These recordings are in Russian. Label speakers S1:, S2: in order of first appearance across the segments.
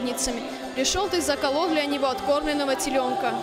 S1: наследницами. Пришел ты, заколол для него откормленного теленка.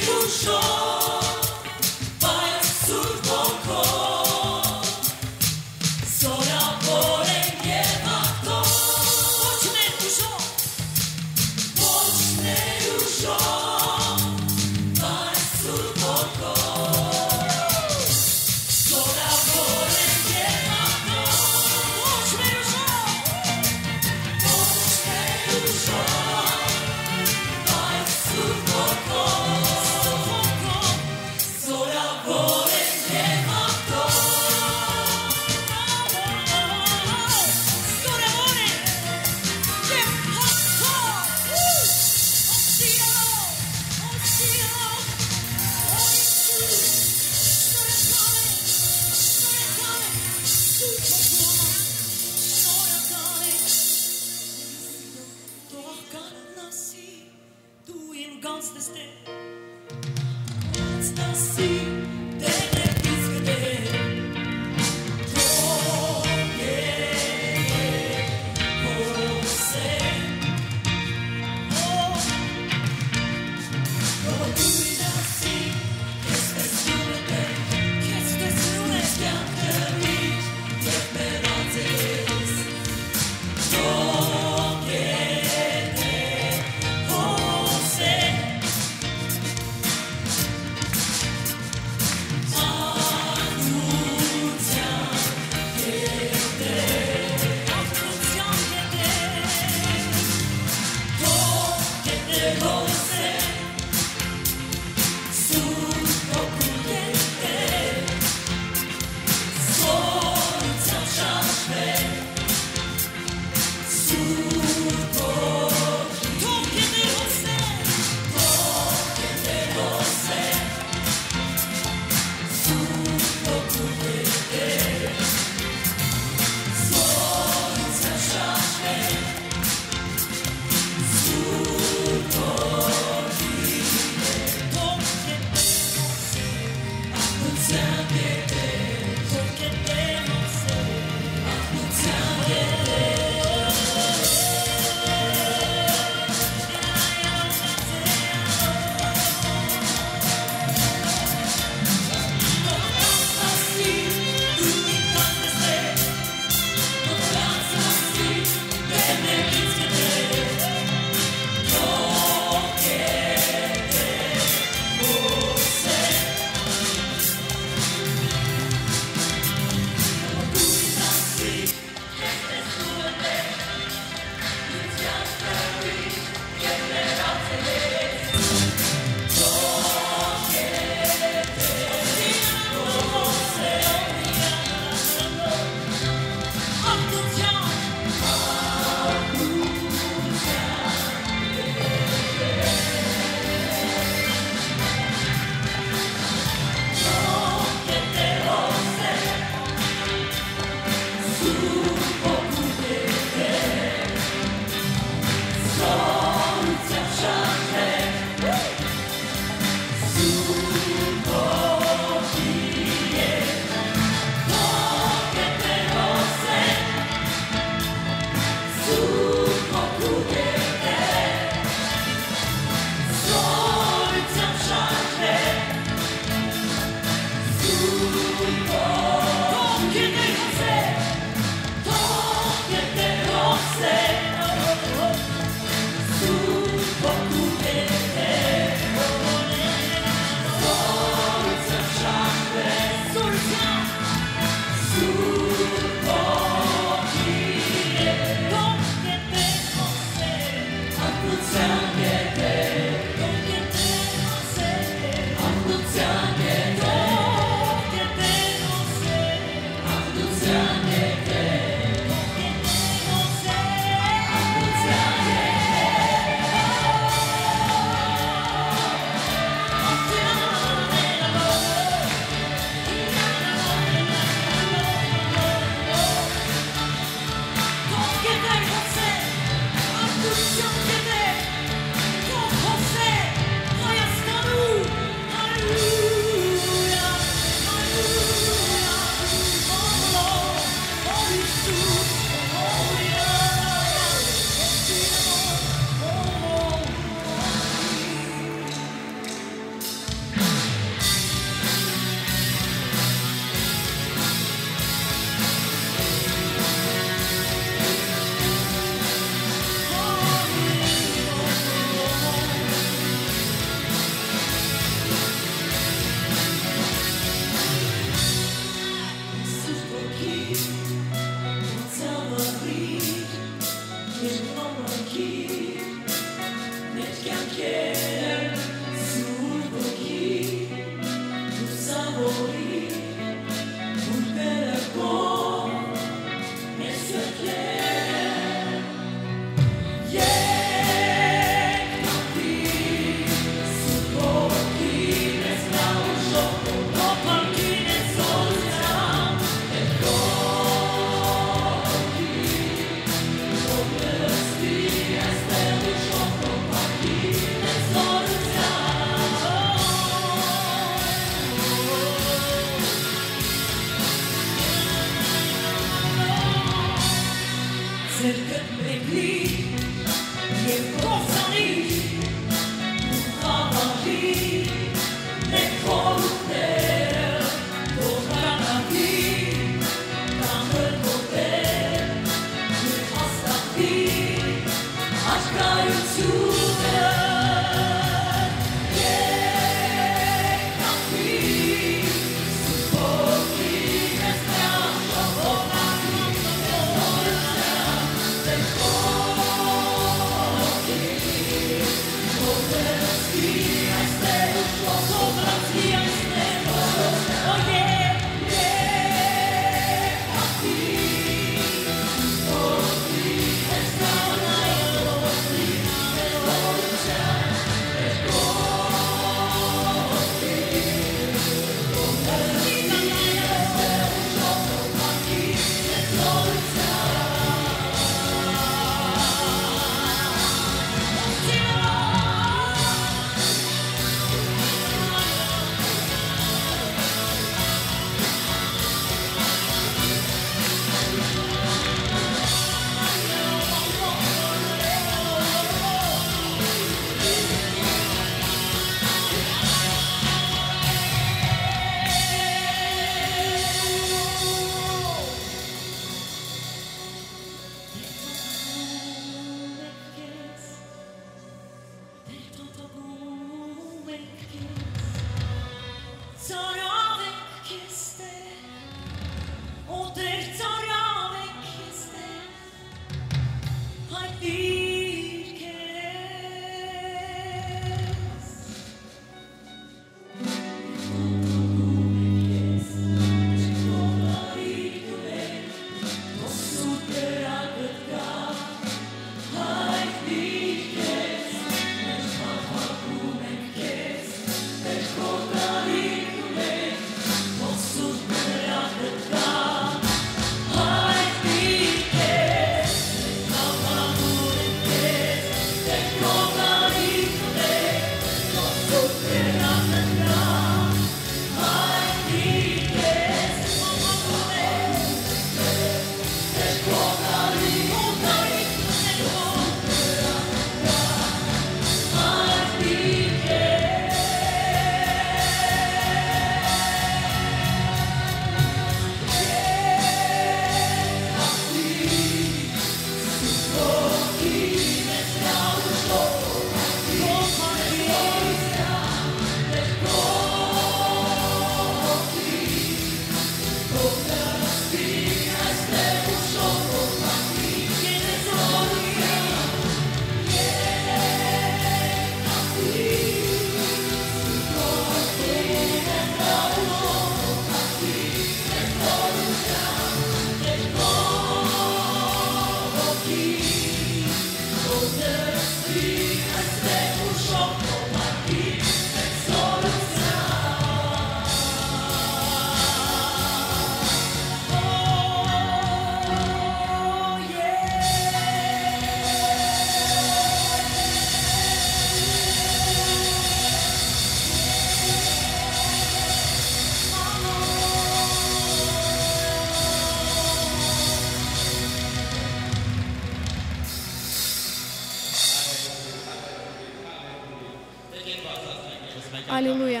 S1: Аллилуйя.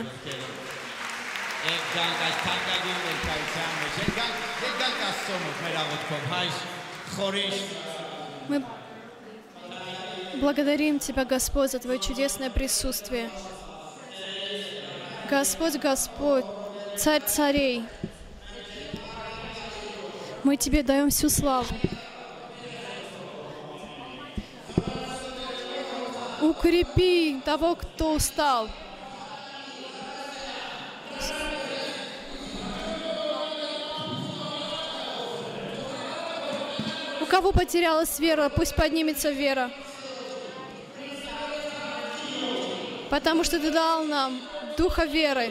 S1: Мы благодарим Тебя, Господь, за Твое чудесное присутствие. Господь, Господь, Царь царей, мы Тебе даем всю славу. Укрепи того, кто устал. У кого потерялась вера, пусть поднимется вера. Потому что Ты дал нам духа веры.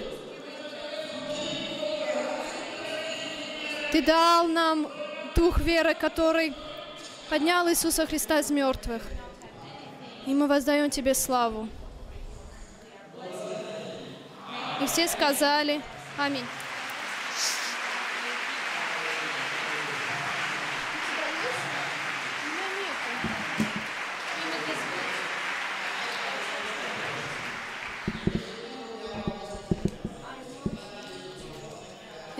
S1: Ты дал нам дух веры, который поднял Иисуса Христа из мертвых. И мы воздаем Тебе славу. И все сказали аминь.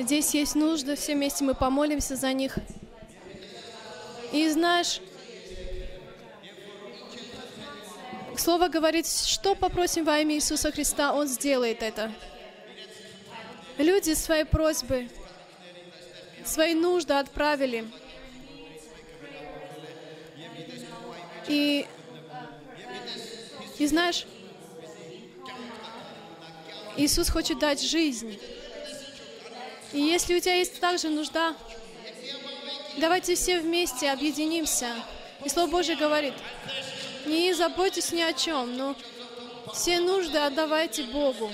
S1: Здесь есть нужды, все вместе мы помолимся за них. И знаешь, Слово говорит, что попросим во имя Иисуса Христа, Он сделает это. Люди свои просьбы, свои нужды отправили. И знаешь, Иисус хочет дать жизнь. И если у тебя есть также нужда, давайте все вместе объединимся. И Слово Божье говорит, не заботьтесь ни о чем, но все нужды отдавайте Богу.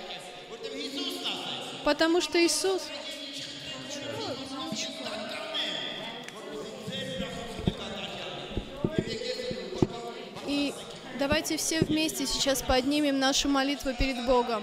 S1: Потому что Иисус... И давайте все вместе сейчас поднимем нашу молитву перед Богом.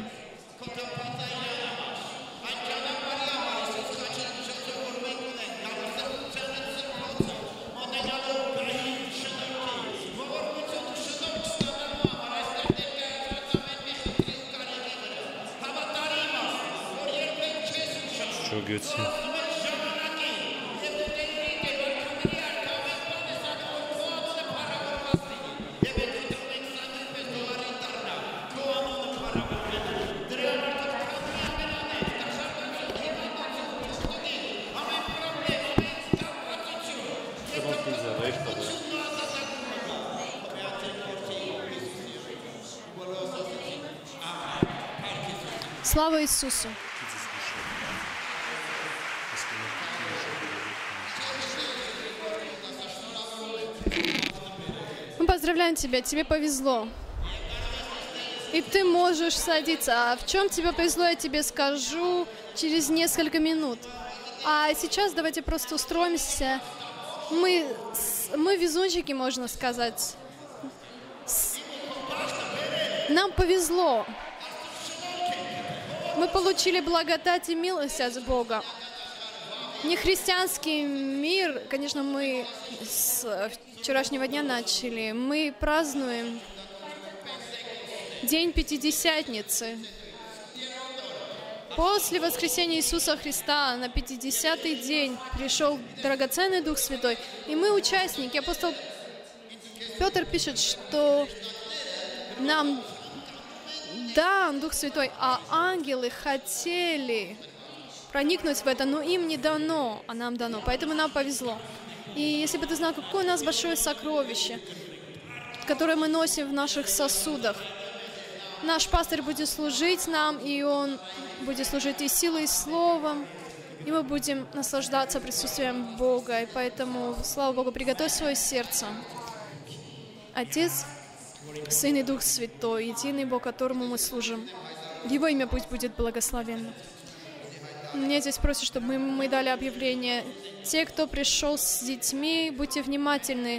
S1: Слава Иисусу! Мы поздравляем тебя, тебе повезло. И ты можешь садиться. А в чем тебе повезло, я тебе скажу через несколько минут. А сейчас давайте просто устроимся. Мы везунчики, можно сказать. Нам повезло. Мы получили благодать и милость от Бога. Не христианский мир, конечно, мы с вчерашнего дня начали. Мы празднуем День Пятидесятницы. После воскресения Иисуса Христа на 50-й день пришел драгоценный Дух Святой, и мы участники. Апостол Петр пишет, что нам дан Дух Святой, а ангелы хотели проникнуть в это, но им не дано, а нам дано. Поэтому нам повезло. И если бы ты знал, какое у нас большое сокровище, которое мы носим в наших сосудах. Наш пастырь будет служить нам, и он будет служить и силой, и словом, и мы будем наслаждаться присутствием Бога. И поэтому, слава Богу, приготовь свое сердце. Отец, Сын и Дух Святой, единый Бог, которому мы служим. Его имя пусть будет благословенно. Мне здесь просят, чтобы мы дали объявление. Те, кто пришел с детьми, будьте внимательны.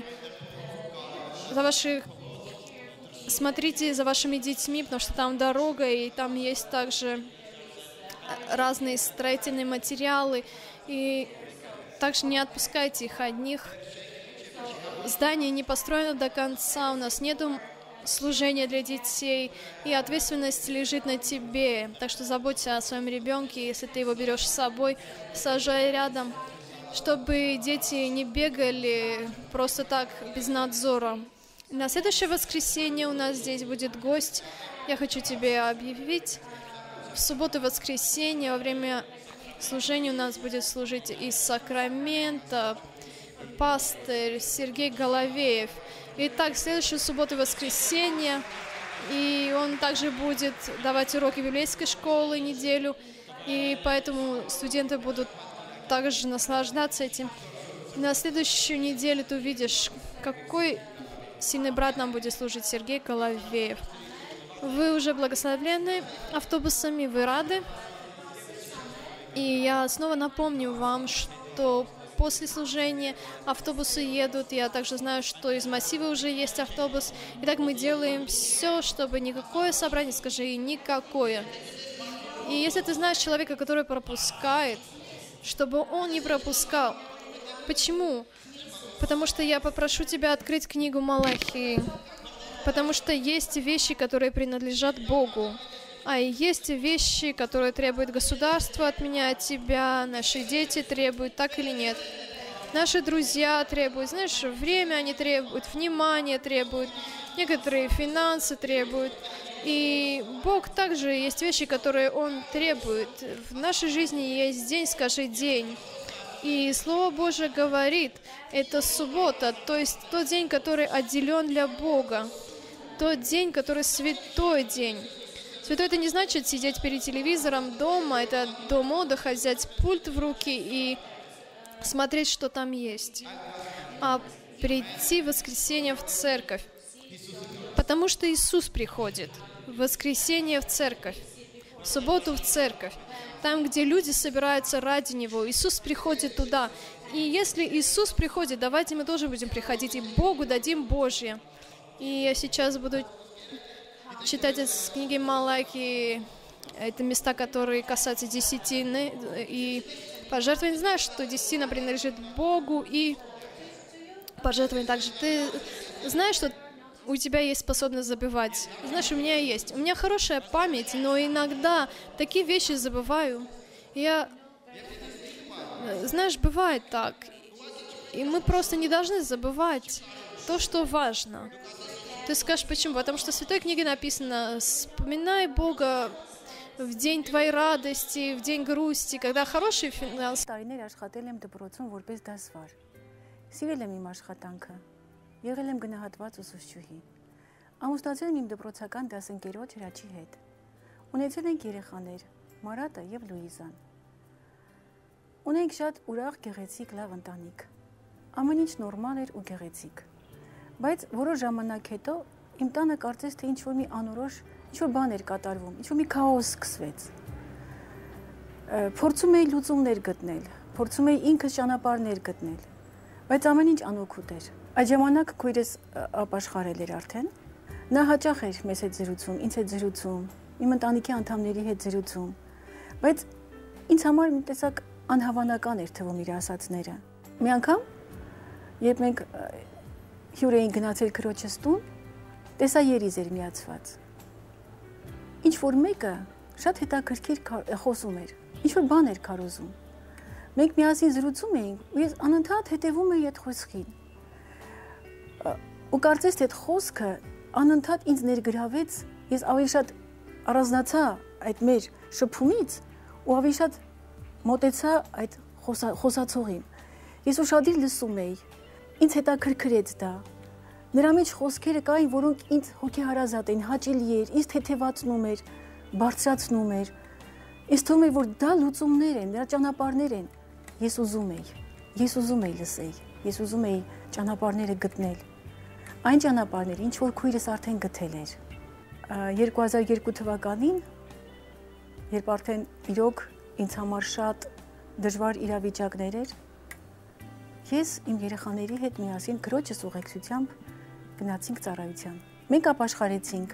S1: Смотрите за вашими детьми, потому что там дорога, и там есть также разные строительные материалы. И также не отпускайте их одних. Здание не построено до конца, у нас нету служения для детей, и ответственность лежит на тебе. Так что заботься о своем ребенке, если ты его берешь с собой, сажай рядом, чтобы дети не бегали просто так, без надзора. На следующее воскресенье у нас здесь будет гость. Я хочу тебе объявить. В субботу и воскресенье во время служения у нас будет служить из Сакрамента пастырь Сергей Головеев. Итак, в следующую субботу и воскресенье. И он также будет давать уроки библейской школы неделю. И поэтому студенты будут также наслаждаться этим. На следующую неделю ты увидишь, какой сильный брат нам будет служить, Сергей Головеев. Вы уже благословлены автобусами, вы рады. И я снова напомню вам, что после служения автобусы едут. Я также знаю, что из массива уже есть автобус. Итак, мы делаем все, чтобы никакое собрание, скажи, никакое. И если ты знаешь человека, который пропускает, чтобы он не пропускал. Почему? Потому что я попрошу тебя открыть книгу Малахии. Потому что есть вещи, которые принадлежат Богу. А есть вещи, которые требует государство от меня, от тебя, наши дети требуют, так или нет. Наши друзья требуют, знаешь, время они требуют, внимание требуют, некоторые финансы требуют. И Бог также есть вещи, которые Он требует. В нашей жизни есть день, скажи день. И Слово Божие говорит, это суббота, то есть тот день, который отделен для Бога. Тот день, который святой день. Святой — это не значит сидеть перед телевизором дома, это дом отдыха, взять пульт в руки и смотреть, что там есть. А прийти в воскресенье в церковь. Потому что Иисус приходит в воскресенье в церковь, в субботу в церковь. Там, где люди собираются ради Него, Иисус приходит туда. И если Иисус приходит, давайте мы тоже будем приходить, и Богу дадим Божье. И я сейчас буду читать из книги Малахии, это места, которые касаются десятины и пожертвований. Знаешь, что десятина принадлежит Богу, и пожертвование также. Ты знаешь, что у тебя есть способность забывать. Знаешь, у меня есть. У меня хорошая память, но иногда такие вещи забываю. Знаешь, бывает так. И мы просто не должны забывать то, что важно. Ты скажешь, почему? Потому что в Святой книге написано: «Вспоминай Бога в день твоей радости, в день грусти», когда хороший финанс.
S2: Եղել եմ գնահատված ուսուցչուհի։ Ամուսնացել եմ իմ դպրոցական դասընկերոջ Հրաչի հետ։ Ունեցել ենք երեխաներ՝ Մարատը եւ Լուիզան։ Ունենք շատ ուրախ, գեղեցիկ, լավ ընտանիք։ Ամեն ինչ նորմալ էր ու գեղեցիկ։ Բայց որոշ ժամանակ հետո իմ տանը կարծես թե ինչ-որ մի անորոշ, ինչ-որ բան էր կատարվում, ինչ-որ մի քաոս սկսվեց։ Փորձում էի լուծումներ գտնել, փորձում էի ինքս ճանապարհներ գտնել, բայց ամեն ինչ անօգուտ էր։ Այդ ժամանակ քույրս ապաշխարել էր արդեն։ Նա հաճախ էր մեզ հետ զրուցում, ինձ հետ զրուցում, իմ ընտանիքի անդամների հետ զրուցում, բայց ինձ համար մի տեսակ անհավանական էր թվում իր ասածները։ Մի անգամ, երբ մենք հյուր էինք գնացել քրոջս տուն, տեսա երիզ էր միացված։ Ինչ-որ մեկը շատ հետաքրքիր խոսում էր, ինչ-որ բան էր քարոզում։ Մենք միասին զրուցում էինք, ու ես անընդհատ հետևում էի այդ խոսքին։ Ու կարծես թե այդ խոսքը անընդհատ ինձ ներգրավեց, ես ավելի շատ առանձնացա այդ մեր շփումից ու ավելի շատ մոտեցա այդ խոսացողին։ Ես ուշադիր լսում էի, ինձ հետաքրքրեց դա։ Նրա մեջ խոսքերը կային, որոնք ինձ հոգեհարազատ էին, հաճելի էր, ինձ թեթևացնում էր, բարձրացնում էր։ Ես թվում էր, որ դա լուծումներ են, նրա ճանապարհներ են։ Ես ուզում էի լսել, ես ուզում էի ճանապարհները գտնել։ Այն ճանապարհները, ինչ որ քույրս արդեն գտել էր։ 2002 թվականին, երբ արդեն իրոք ինձ համար շատ դժվար իրավիճակներ էր, ես իմ երեխաների հետ միասին քրոջս ուղեկցությամբ գնացինք ծառայության։ Մենք ապաշխարեցինք,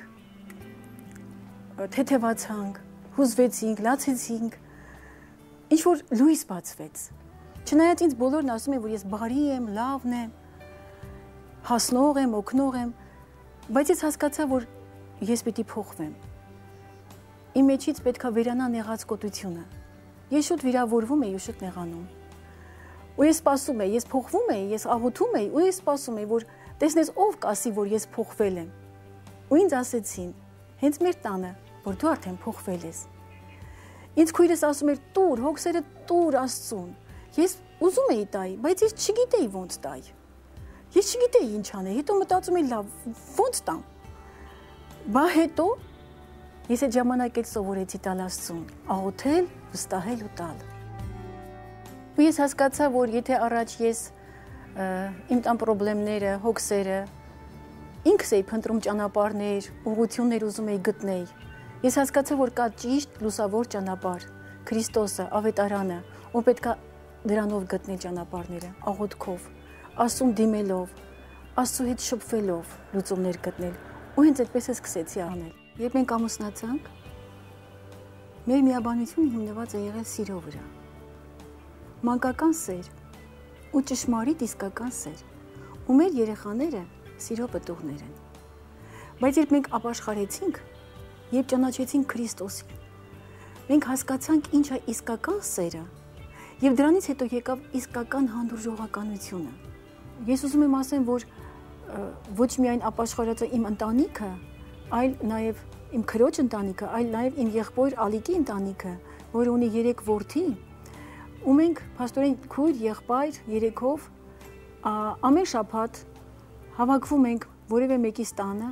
S2: թեթևացանք, հուզվեցինք, լացեցինք, ինչ որ լույս բացվեց։ Չնայած ինձ բոլորն ասում են, որ ես բարի եմ, լավն եմ, հասնող եմ, օգնող եմ, բայց ես հասկացա, որ ես պիտի փոխվեմ։ Իմ մեջից պետքա վերանա նեղած կոտությունը։ Ես շուտ վիրավորվում էի ու շուտ նեղանում։ Ու ես սպասում էի, ես փոխվում էի, ես աղոթում էի, ու ես սպասում էի, որ տեսնես ով կասի, որ ես փոխվել եմ։ Ու ինձ ասեցին, հենց մեր տանը, որ դու արդեն փոխվել ես։ Ինձ քույրս ասում էր՝ «Տուր, հոգսերը տուր Աստծուն»։ Ես ուզում էի տայի, բայց ես չգիտեի ոնց տայի։ Ես չգիտեի ինչ անել, հետո մտածում էի՝ լավ, ոնց տամ։ Բա հետո ես այդ ժամանակ էլ սովորեցի տալ Աստծուն, աղոթել, վստահել ու տալ։ Ու ես հասկացա, որ եթե առաջ ես իմ տան խնդիրները, հոգսերը, ինքս էի փնտրում ճանապարհներ, ուղղություններ ուզում էի գտնել։ Ես հասկացա, որ կա ճիշտ լուսավոր ճանապարհ, Քրիստոսը, ավետարանը, ու պետքա դրանով գտնել ճանապարհները, աղոթքով, Աստծուն դիմելով, Աստծու հետ շփվելով լուծումներ գտնել։ Ու հենց այդպես է սկսեցի անել։ Երբ մենք ամուսնացանք, մեր միաբանությունը հիմնված է եղել սիրո վրա։ Մանկական սեր ու ճշմարիտ իսկական սեր։ Ու մեր երեխաները սիրո պտուղներ են։ Բայց երբ մենք ապաշխարեցինք, երբ ճանաչեցինք Քրիստոսին, մենք հասկացանք ինչ է իսկական սերը, եւ դրանից հետո եկավ իսկական հանդուրժողականությունը։ Ես ուզում եմ ասեմ, որ ոչ միայն ապաշխարած է իմ ընտանիքը, այլ նաեւ իմ քրոջ ընտանիքը, այլ նաեւ իմ եղբոր Ալիկի ընտանիքը, որը ունի 3 որդի, ու մենք փաստորեն քույր, եղբայր, 3-ով ամեն շաբաթ հավաքվում ենք որևէ մեկի տանը,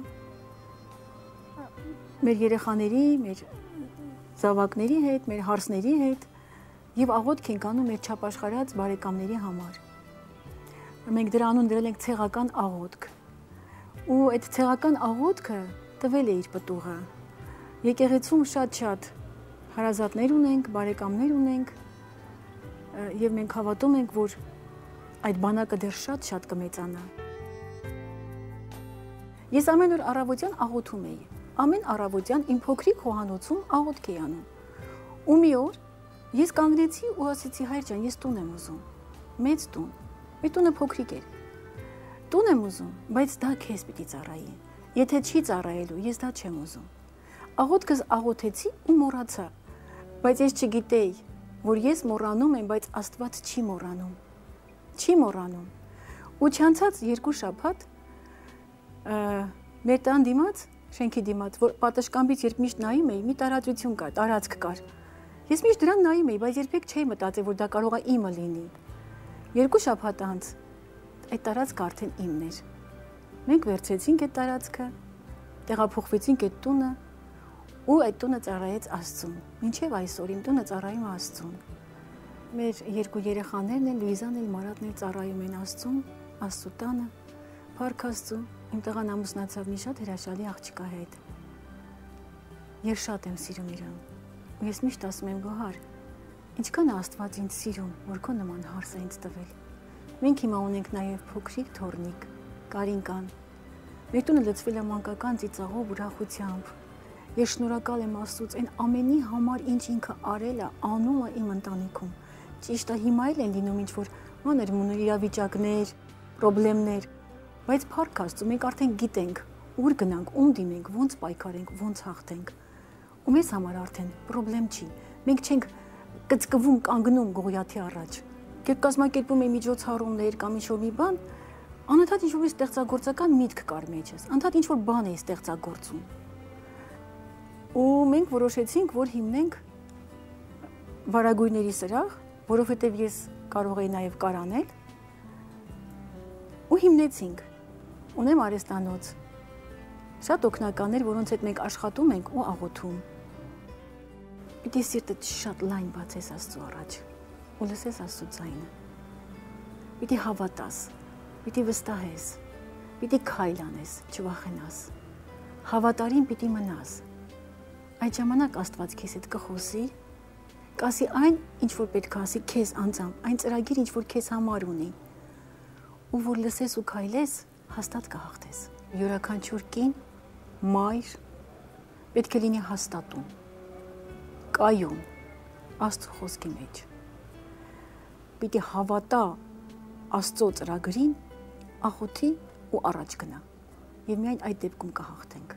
S2: մեր երեխաների, մեր զավակների հետ, մեր հարսների հետ եւ աղոթք ենք անում մեր չափաշխարած բարեկամների համար։ Մենք դրա անուն դրել ենք ցեղական աղոթք։ Ու այդ ցեղական աղոթքը տվել է իր պտուղը։ Եկեղեցում շատ հարազատներ ունենք, բարեկամներ ունենք եւ մենք հավատում ենք, որ այդ բանակը դեռ շատ կմեծանա։ Ես ամեն օր առավոտյան աղոթում էի։ Ամեն առավոտյան իմ փոքրիկ խոհանոցում աղոթք էի անում։ Ու մի օր ես կանգնեցի ու ասեցի՝ հայր ջան, ես տուն եմ ուզում։ Մեծ տուն։ Մեր տունը փոքրիկ էր։ Տուն եմ ուզում, բայց դա քեզ պիտի ծառայի։ Եթե չի ծառայելու, ես դա չեմ ուզում։ Աղոթքս աղոթեցի ու մոռացա։ Բայց ես չգիտեի, որ ես մոռանում եմ, բայց Աստված չի մոռանում։ Չի մոռանում։ Ու չանցած 2 շաբաթ մեր տան դիմաց, շենքի դիմաց, որ պատշգամբից երբ միշտ նայում էի, մի տարածություն կար, տարածք կար։ Ես միշտ դրան նայում էի, բայց երբեք չէի մտածել, որ դա կարող է իմը լինի։ 2 շաբաթ անց այդ տարածքը արդեն իմն էր։ Մենք վերցրեցինք այդ տարածքը, տեղափոխվեցինք այդ տունը ու այդ տունը ծառայեց Աստծուն։ Մինչև այսօր իմ տունը ծառայում է Աստծուն։ Մեր 2 երեխաներն են, Լուիզան էլ, Մարատն էլ ծառայում են Աստծուն, Աստծու տանը, Փառք Աստծու։ Իմ տղան ամուսնացավ մի շատ հրաշալի աղջկա հետ։ Ես շատ եմ սիրում իրան։ Ու ես միշտ ասում եմ՝ Գոհար, ինչքան է Աստված ինձ սիրում, որ քո նման հարս է ինձ տվել։ Մենք հիմա ունենք նաև փոքրիկ թոռնիկ, Կարինկան։ Մեր տունը լցվել է մանկական ծիծաղով, ուրախությամբ։ Ես շնորհակալ եմ Աստծուց այն ամենի համար, ինչ ինքը արել է, անում է իմ ընտանիքում։ Ճիշտ է, հիմա էլ են լինում ինչ-որ մանր-մունր իրավիճակներ, խնդիրներ, բայց Փառք Աստծու, մենք արդեն գիտենք ուր գնանք, ում դիմենք, ոնց պայքարենք, ոնց հաղթենք։ Ու մեզ համար արդեն խնդրեմ չի։ Մենք չենք կծկվում, կանգնում Գողիաթի առաջ։ Երբ կազմակերպում եմ միջոցառումներ կամ ինչ-որ մի բան, անընդհատ ինչ-որ մի ստեղծագործական միտք կար մեջս, անընդհատ ինչ-որ բան է ստեղծագործում։ Ու մենք որոշեցինք, որ հիմնենք վարագույրների սրահ, որովհետև ես կարող էի նաև կարանել, ու հիմնեցինք։ Ունեմ արհեստանոց, շատ օգնականներ, որոնց հետ մենք աշխատում ենք ու աղոթում։ Պիտի սիրտդ շատ լայն բացես Աստծու առաջ ու լսես Աստծու ձայնը։ Պիտի հավատաս, պիտի վստահես, պիտի քայլ անես, չվախենաս։ Հավատարիմ պիտի մնաս։ Այդ ժամանակ Աստված քեզ հետ կխոսի, կասի այն, ինչ որ պետք է ասի քեզ անձամբ, այն ծրագիր, ինչ որ քեզ համար ունի։ Ու որ լսես ու քայլես, հաստատ կհաղթես։ Յուրաքանչյուր կին, մայր պետք է լինի հաստատում, կայուն, Աստծո խոսքի մեջ։ Պիտի հավատա Աստծո ծրագրին, աղոթի ու առաջ գնա։ Եվ միայն այդ դեպքում կհաղթենք։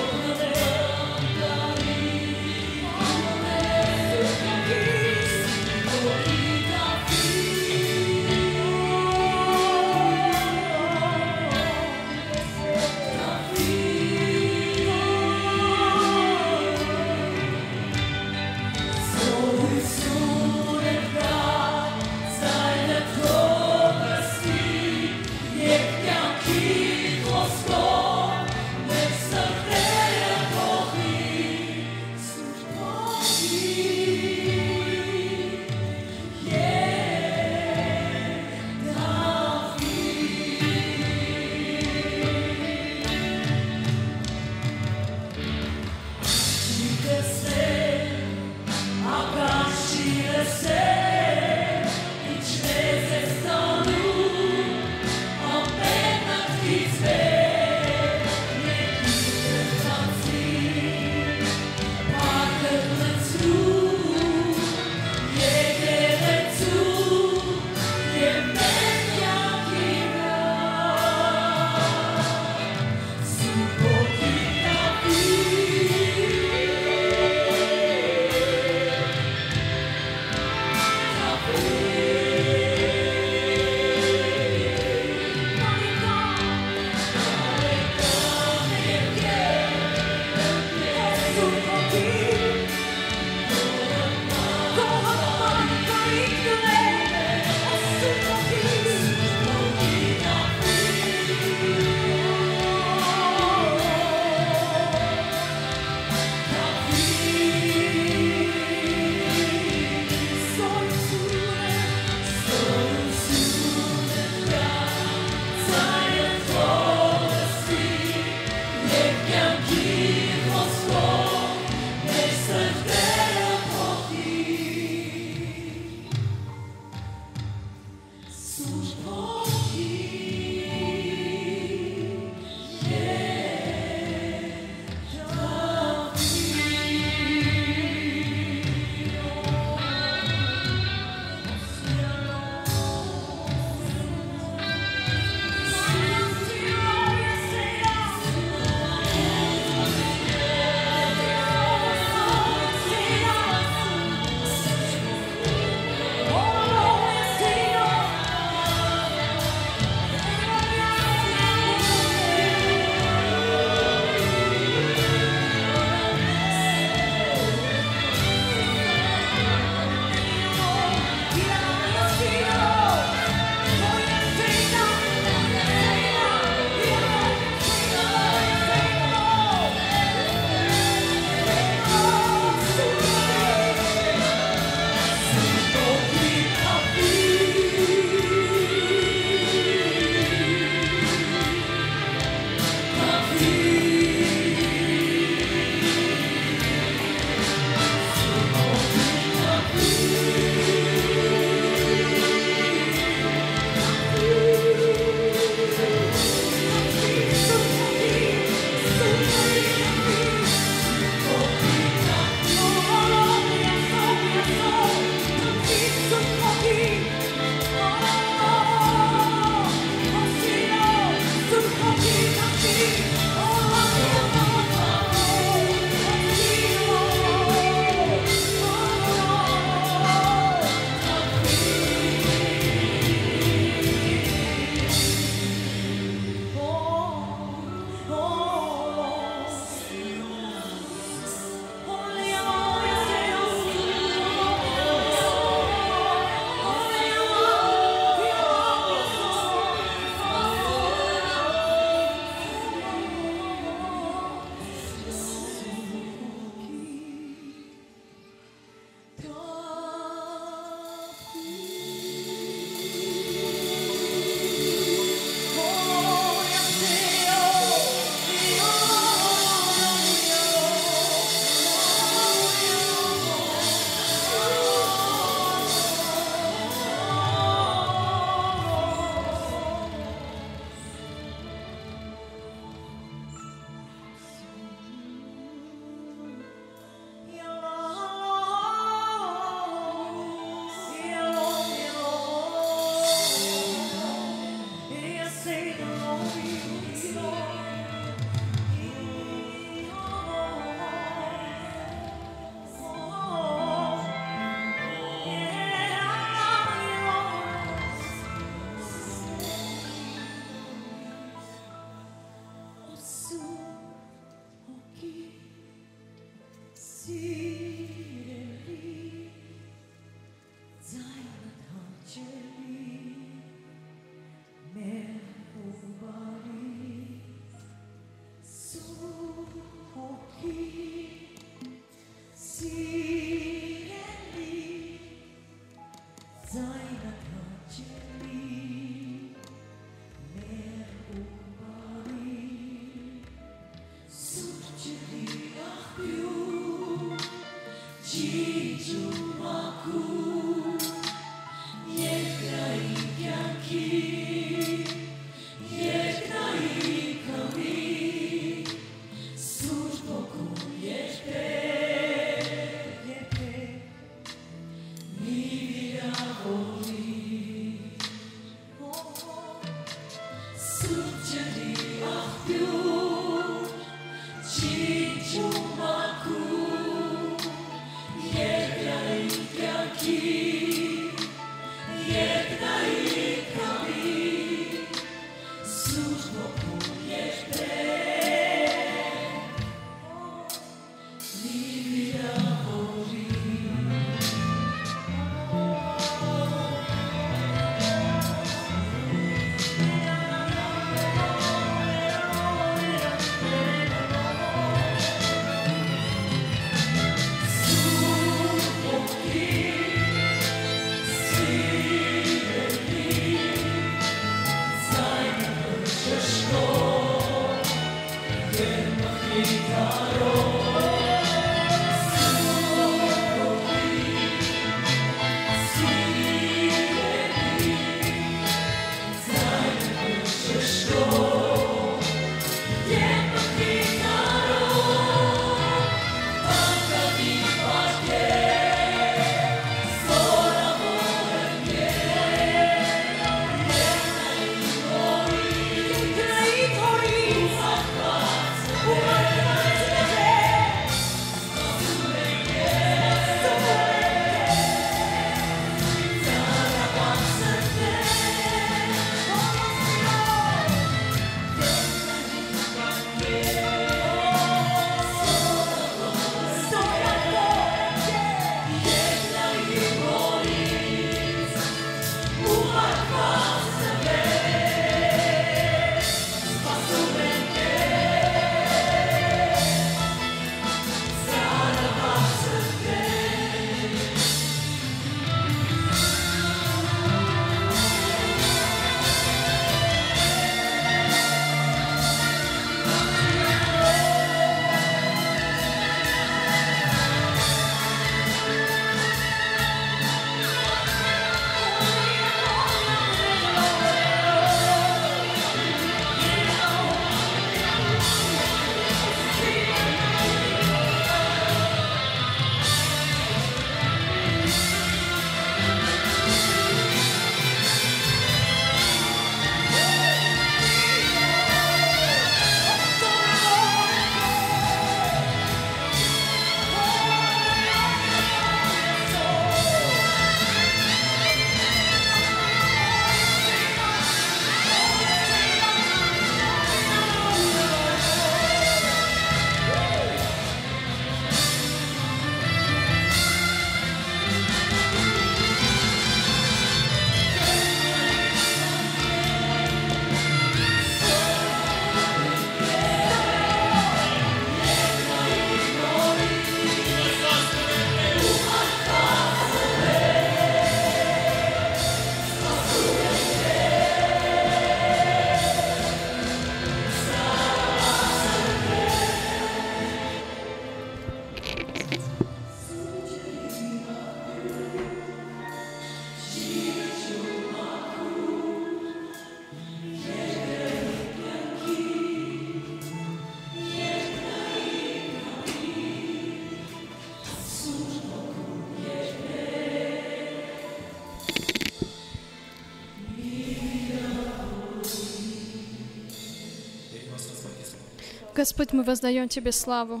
S1: Господь, мы воздаем Тебе славу.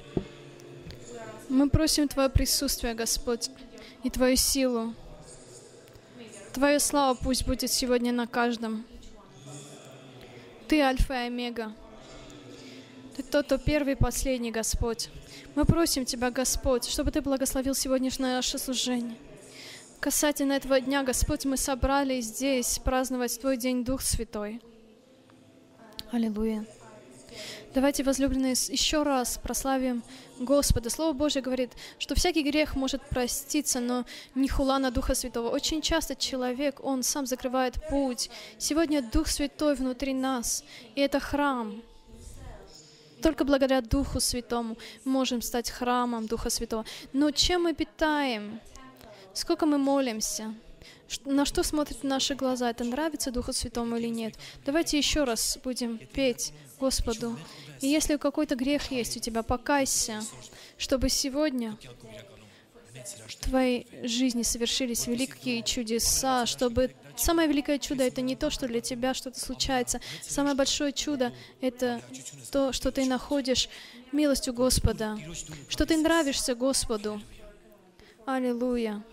S1: Мы просим Твое присутствие, Господь, и Твою силу. Твоя слава пусть будет сегодня на каждом. Ты Альфа и Омега. Ты тот, кто первый и последний, Господь. Мы просим Тебя, Господь, чтобы Ты благословил сегодняшнее наше служение. Касательно этого дня, Господь, мы собрались здесь праздновать Твой день, Дух Святой. Аллилуйя. Давайте, возлюбленные, еще раз прославим Господа. Слово Божье говорит, что всякий грех может проститься, но не хула на Духа Святого. Очень часто человек, он сам закрывает путь. Сегодня Дух Святой внутри нас, и это храм. Только благодаря Духу Святому можем стать храмом Духа Святого. Но чем мы питаем? Сколько мы молимся? На что смотрят наши глаза? Это нравится Духу Святому или нет? Давайте еще раз будем петь Господу. И если какой-то грех есть у тебя, покайся, чтобы сегодня в твоей жизни совершились великие чудеса, чтобы самое великое чудо — это не то, что для тебя что-то случается. Самое большое чудо — это то, что ты находишь милостью Господа, что ты нравишься Господу. Аллилуйя.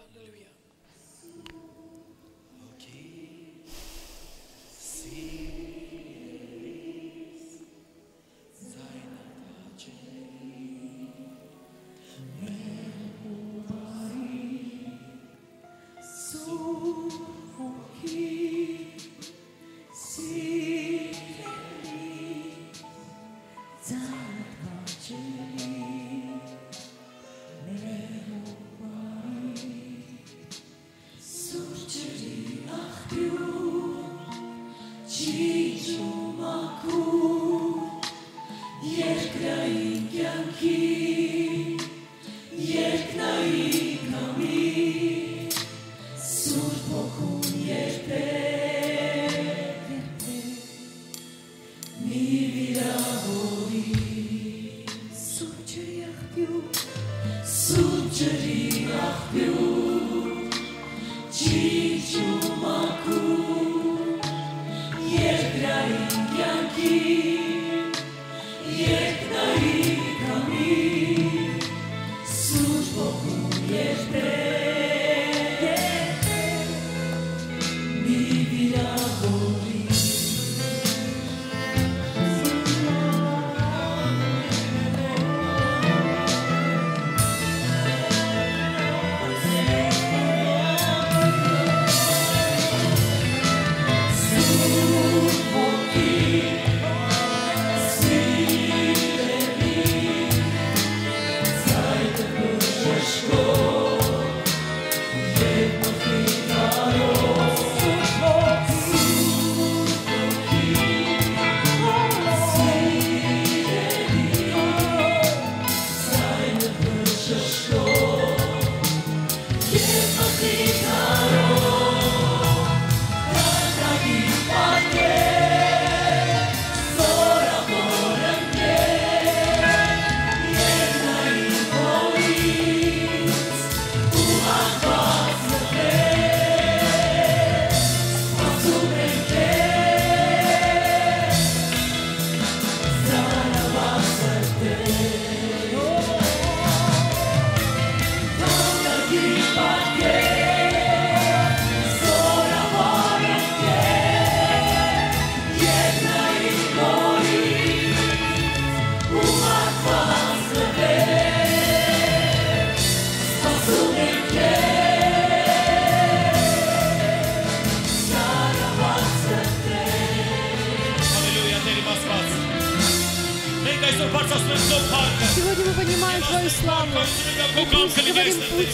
S1: Сегодня мы поднимаем Твою славу. И пусть говорим, пусть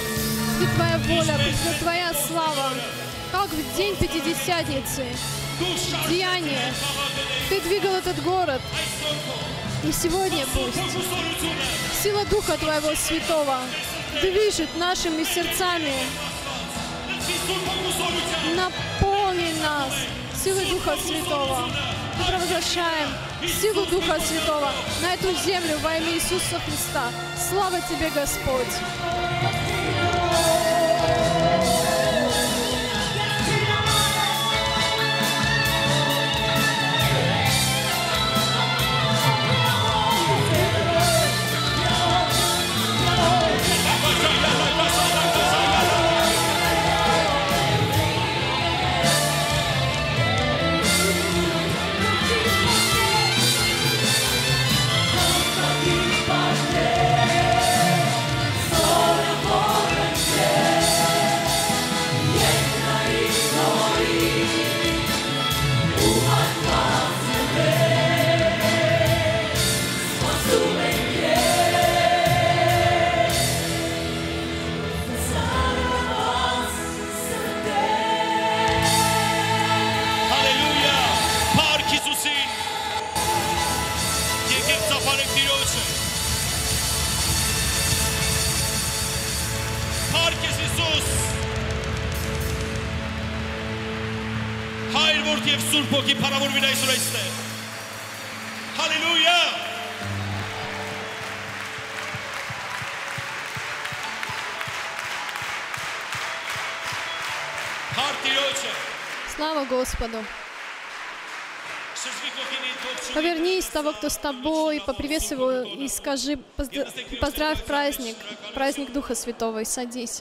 S1: Твоя воля, пусть Твоя слава, как в день Пятидесятницы, деяние. Ты двигал этот город. И сегодня пусть сила Духа Твоего Святого движет нашими сердцами. Наполни нас силой Духа Святого. Мы провозглашаем силу Духа Святого на эту землю во имя Иисуса Христа. Слава Тебе, Господь!
S3: Oh Որդի եւ Սուրբ Ոգի փառավորվին այսօր այստեղ։ Հալելույա։
S1: Слава Господу! Повернись того, кто с тобой, поприветствуй его и скажи, поздравь праздник Духа Святого, и садись.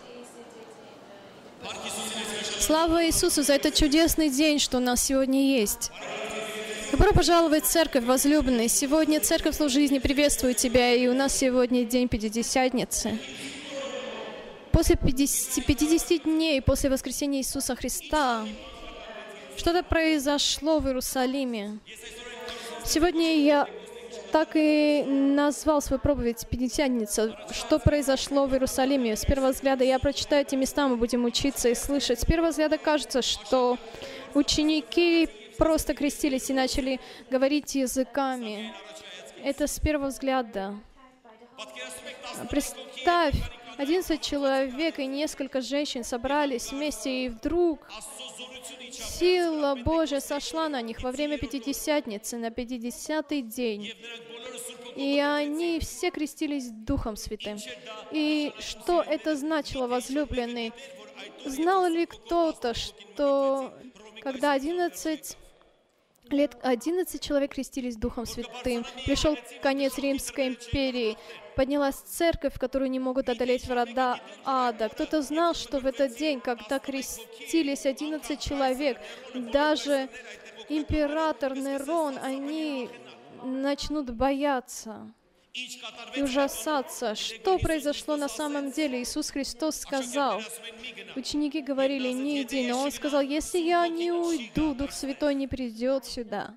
S1: Слава Иисусу за этот чудесный день, что у нас сегодня есть. Добро пожаловать в церковь, возлюбленный. Сегодня церковь службы жизни приветствует тебя, и у нас сегодня день Пятидесятницы. После 50 дней после воскресения Иисуса Христа что-то произошло в Иерусалиме. Сегодня я так и назвал свою проповедь «Пятидесятница». Что произошло в Иерусалиме? С первого взгляда я прочитаю эти места, мы будем учиться и слышать. С первого взгляда кажется, что ученики просто крестились и начали говорить языками. Это с первого взгляда. Представь, 11 человек и несколько женщин собрались вместе, и вдруг сила Божья сошла на них во время Пятидесятницы, на 50-й день. И они все крестились Духом Святым. И что это значило, возлюбленный? Знал ли кто-то, что когда 11 человек крестились Духом Святым, пришел конец Римской империи, поднялась церковь, которую не могут одолеть врата ада. Кто-то знал, что в этот день, когда крестились 11 человек, даже император Нерон, они начнут бояться и ужасаться. Что произошло на самом деле? Иисус Христос сказал, ученики говорили, не иди, но Он сказал, если я не уйду, Дух Святой не придет сюда.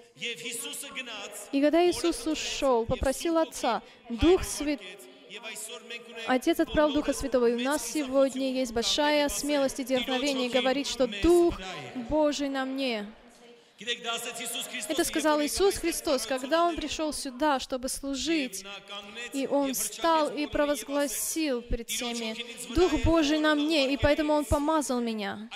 S1: И когда Иисус ушел, попросил Отца, Дух Святой, Отец отправил Духа Святого, и у нас сегодня есть большая смелость и дерзновение говорить, что Дух Божий на мне. Это сказал Иисус Христос, когда Он пришел сюда, чтобы служить, и Он встал и провозгласил пред всеми, Дух Божий на мне, и поэтому Он помазал меня.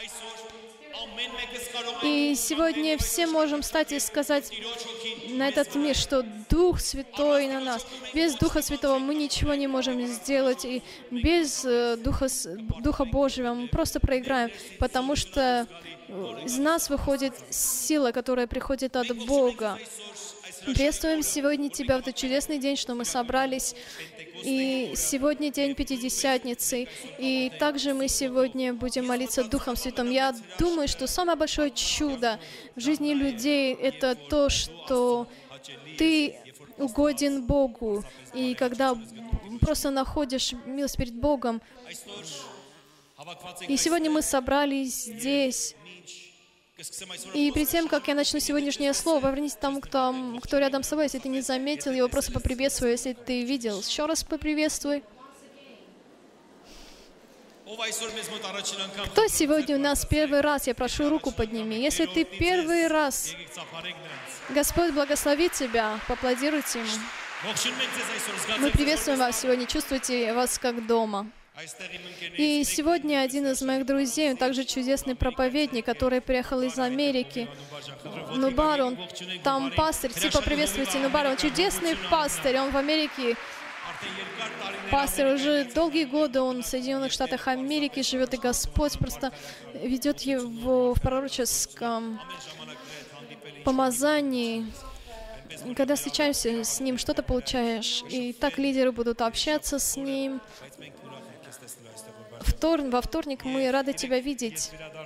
S1: И сегодня все можем встать и сказать на этот мир, что Дух Святой на нас. Без Духа Святого мы ничего не можем сделать, и без Духа Божьего мы просто проиграем, потому что из нас выходит сила, которая приходит от Бога. Приветствуем сегодня Тебя в этот чудесный день, что мы собрались. И сегодня день Пятидесятницы. И также мы сегодня будем молиться Духом Святым. Я думаю, что самое большое чудо в жизни людей — это то, что ты угоден Богу. И когда просто находишь милость перед Богом. И сегодня мы собрались здесь. И перед тем, как я начну сегодняшнее слово, повернись к тому, кто рядом с собой. Если ты не заметил его, просто поприветствуй. Если ты видел, еще раз поприветствуй. Кто сегодня у нас первый раз? Я прошу, руку подними. Если ты первый раз, Господь благословит тебя. Поаплодируйте Ему. Мы приветствуем вас сегодня. Чувствуйте вас как дома. И сегодня один из моих друзей, он также чудесный проповедник, который приехал из Америки, Нубар, он там пастырь, все поприветствуйте Нубар, он чудесный пастырь, он в Америке, пастырь, уже долгие годы он в Соединенных Штатах Америки живет, и Господь просто ведет его в пророческом помазании. Когда встречаешься с ним, что-то получаешь, и так лидеры будут общаться с ним. Во вторник мы рады тебя видеть.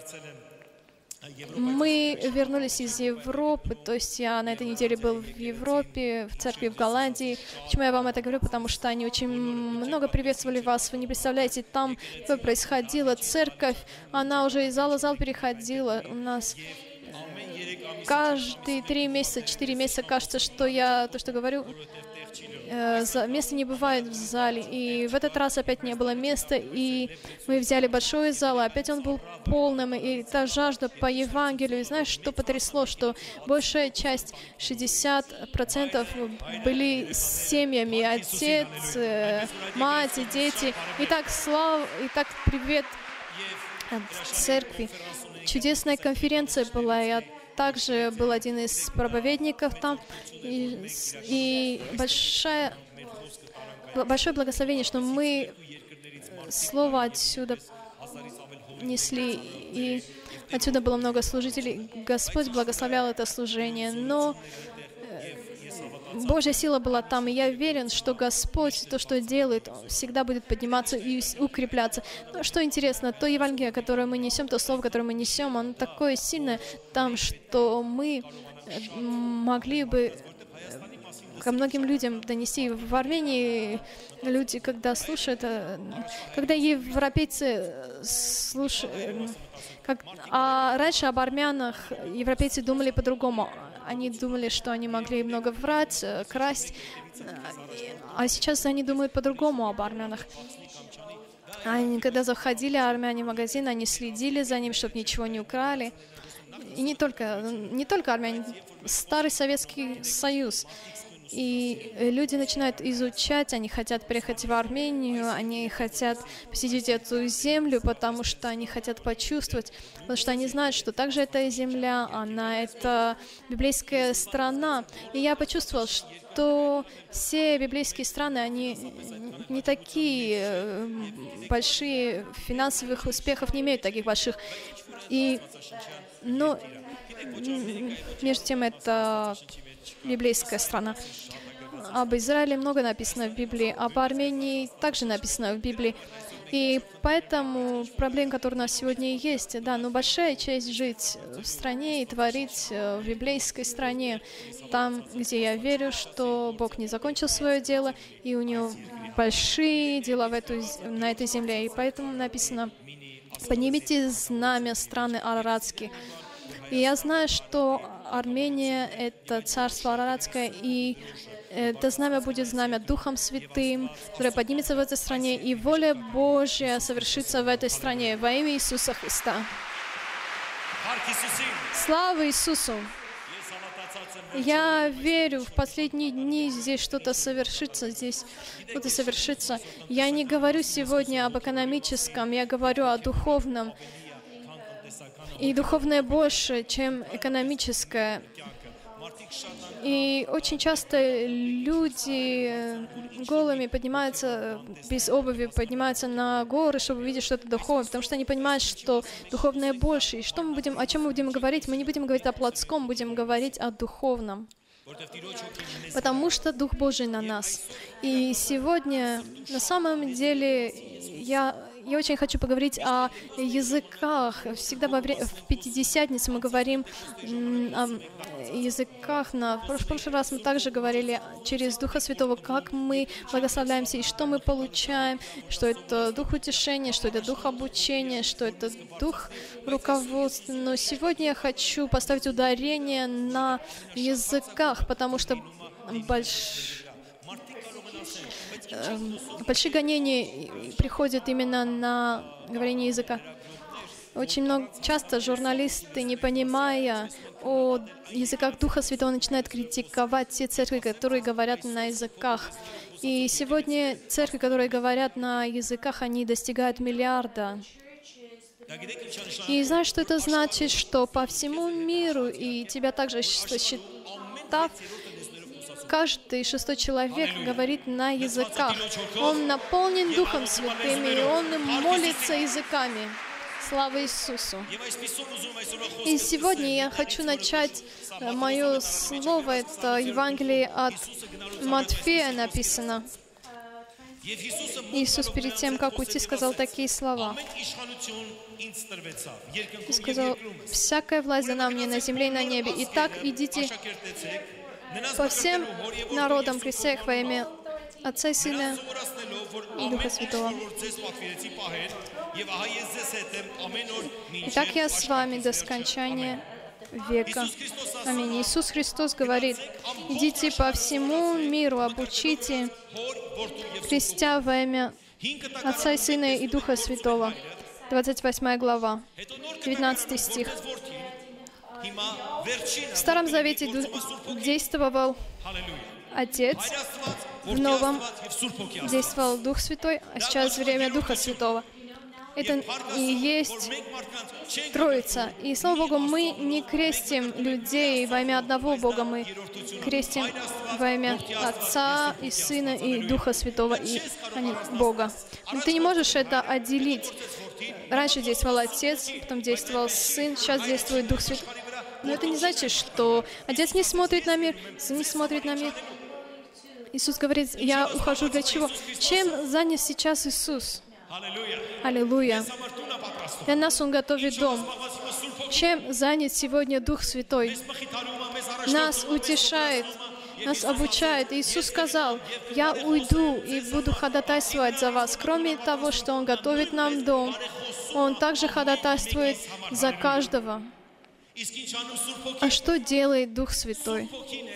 S1: Мы вернулись из Европы, то есть я на этой неделе был в Европе, в церкви в Голландии. Почему я вам это говорю? Потому что они очень много приветствовали вас. Вы не представляете, там происходила церковь, она уже из зала в зал переходила. У нас каждые 3 месяца, 4 месяца кажется, что я то, что говорю, места не бывает в зале. И в этот раз опять не было места, и мы взяли большой зал, и опять он был полным, и та жажда по Евангелию. И знаешь, что потрясло? Что большая часть, 60% были семьями, отец, мать и дети. Итак, слава, итак, привет церкви. Чудесная конференция была, я также был один из проповедников там, и большое благословение, что мы слово отсюда несли, и отсюда было много служителей. Господь благословлял это служение, но Божья сила была там, и я уверен, что Господь, то, что делает, всегда будет подниматься и укрепляться. Но что интересно, то Евангелие, которое мы несем, то Слово, которое мы несем, оно такое сильное там, что мы могли бы ко многим людям донести. В Армении люди, когда слушают, когда европейцы слушают, а раньше об армянах европейцы думали по-другому. Они думали, что они могли много врать, красть, а сейчас они думают по-другому об армянах. Они, когда заходили армяне в магазин, они следили за ним, чтобы ничего не украли. И не только армяне, старый Советский Союз. И люди начинают изучать, они хотят приехать в Армению, они хотят посетить эту землю, потому что они хотят почувствовать, потому что они знают, что также эта земля, это библейская страна. И я почувствовал, что все библейские страны, они не такие большие, финансовых успехов не имеют таких больших. Но между тем это библейская страна. Об Израиле много написано в Библии, об Армении также написано в Библии. И поэтому проблем, которые у нас сегодня есть, но большая честь жить в стране и творить в библейской стране, там, где я верю, что Бог не закончил свое дело, и у Него большие дела на этой земле. И поэтому написано: «Поднимите знамя страны араратские». И я знаю, что Армения — это царство араратское, и это знамя будет знамя Духом Святым, которое поднимется в этой стране, и воля Божья совершится в этой стране во имя Иисуса Христа. Слава Иисусу! Я верю, в последние дни здесь что-то совершится, Я не говорю сегодня об экономическом, я говорю о духовном. И духовное больше, чем экономическое. И очень часто люди голыми поднимаются, без обуви, поднимаются на горы, чтобы увидеть что-то духовное, потому что они понимают, что духовное больше. И о чем мы будем говорить? Мы не будем говорить о плотском, будем говорить о духовном. Потому что Дух Божий на нас. И сегодня, на самом деле, я очень хочу поговорить о языках. Всегда в Пятидесятницу мы говорим о языках. В прошлый раз мы также говорили через Духа Святого, как мы благословляемся и что мы получаем, что это Дух утешения, что это Дух обучения, что это Дух руководства. Но сегодня я хочу поставить ударение на языках, потому что большие гонения приходят именно на говорение языка. Очень часто журналисты, не понимая о языках Духа Святого, начинают критиковать те церкви, которые говорят на языках. И сегодня церкви, которые говорят на языках, они достигают миллиарда. И знаешь, что это значит? Что по всему миру, и тебя также считав, каждый шестой человек говорит на языках. Он наполнен Духом Святым, и он молится языками. Слава Иисусу! И сегодня я хочу начать мое слово. Это Евангелие от Матфея написано. Иисус перед тем, как уйти, сказал такие слова. И сказал: «Всякая власть дана мне на земле и на небе. Итак, идите по всем народам, крестя их во имя Отца и Сына и Духа Святого. Итак, я с вами до скончания века. Аминь». Иисус Христос говорит: «Идите по всему миру, обучите, крестя во имя Отца и Сына и Духа Святого». 28 глава, 19 стих. В Старом Завете действовал Отец, в Новом действовал Дух Святой, а сейчас время Духа Святого. Это и есть Троица. И, слава Богу, мы не крестим людей во имя одного Бога, мы крестим во имя Отца и Сына и Духа Святого, и Бога. Но ты не можешь это отделить. Раньше действовал Отец, потом действовал Сын, сейчас действует Дух Святой. Но это не значит, что Отец не смотрит на мир, Сын не смотрит на мир. Иисус говорит, я ухожу для чего? Чем занят сейчас Иисус? Аллилуйя. Для нас Он готовит дом. Чем занят сегодня Дух Святой? Нас утешает, нас обучает. Иисус сказал, я уйду и буду ходатайствовать за вас. Кроме того, что Он готовит нам дом, Он также ходатайствует за каждого. А что делает Дух Святой?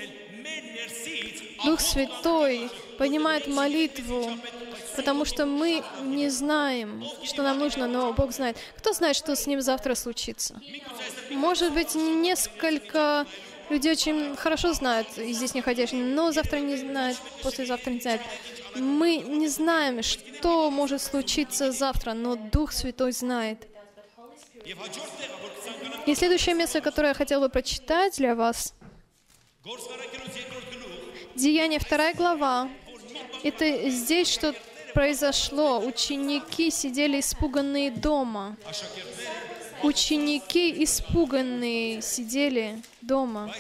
S1: Дух Святой понимает молитву, потому что мы не знаем, что нам нужно, но Бог знает. Кто знает, что с ним завтра случится? Может быть, несколько людей очень хорошо знают, и здесь не ходящие, но завтра не знают, послезавтра не знают. Мы не знаем, что может случиться завтра, но Дух Святой знает. И следующее место, которое я хотела бы прочитать для вас, Деяния 2 глава. Это здесь что произошло. Ученики сидели испуганные дома. Ученики испуганные сидели дома.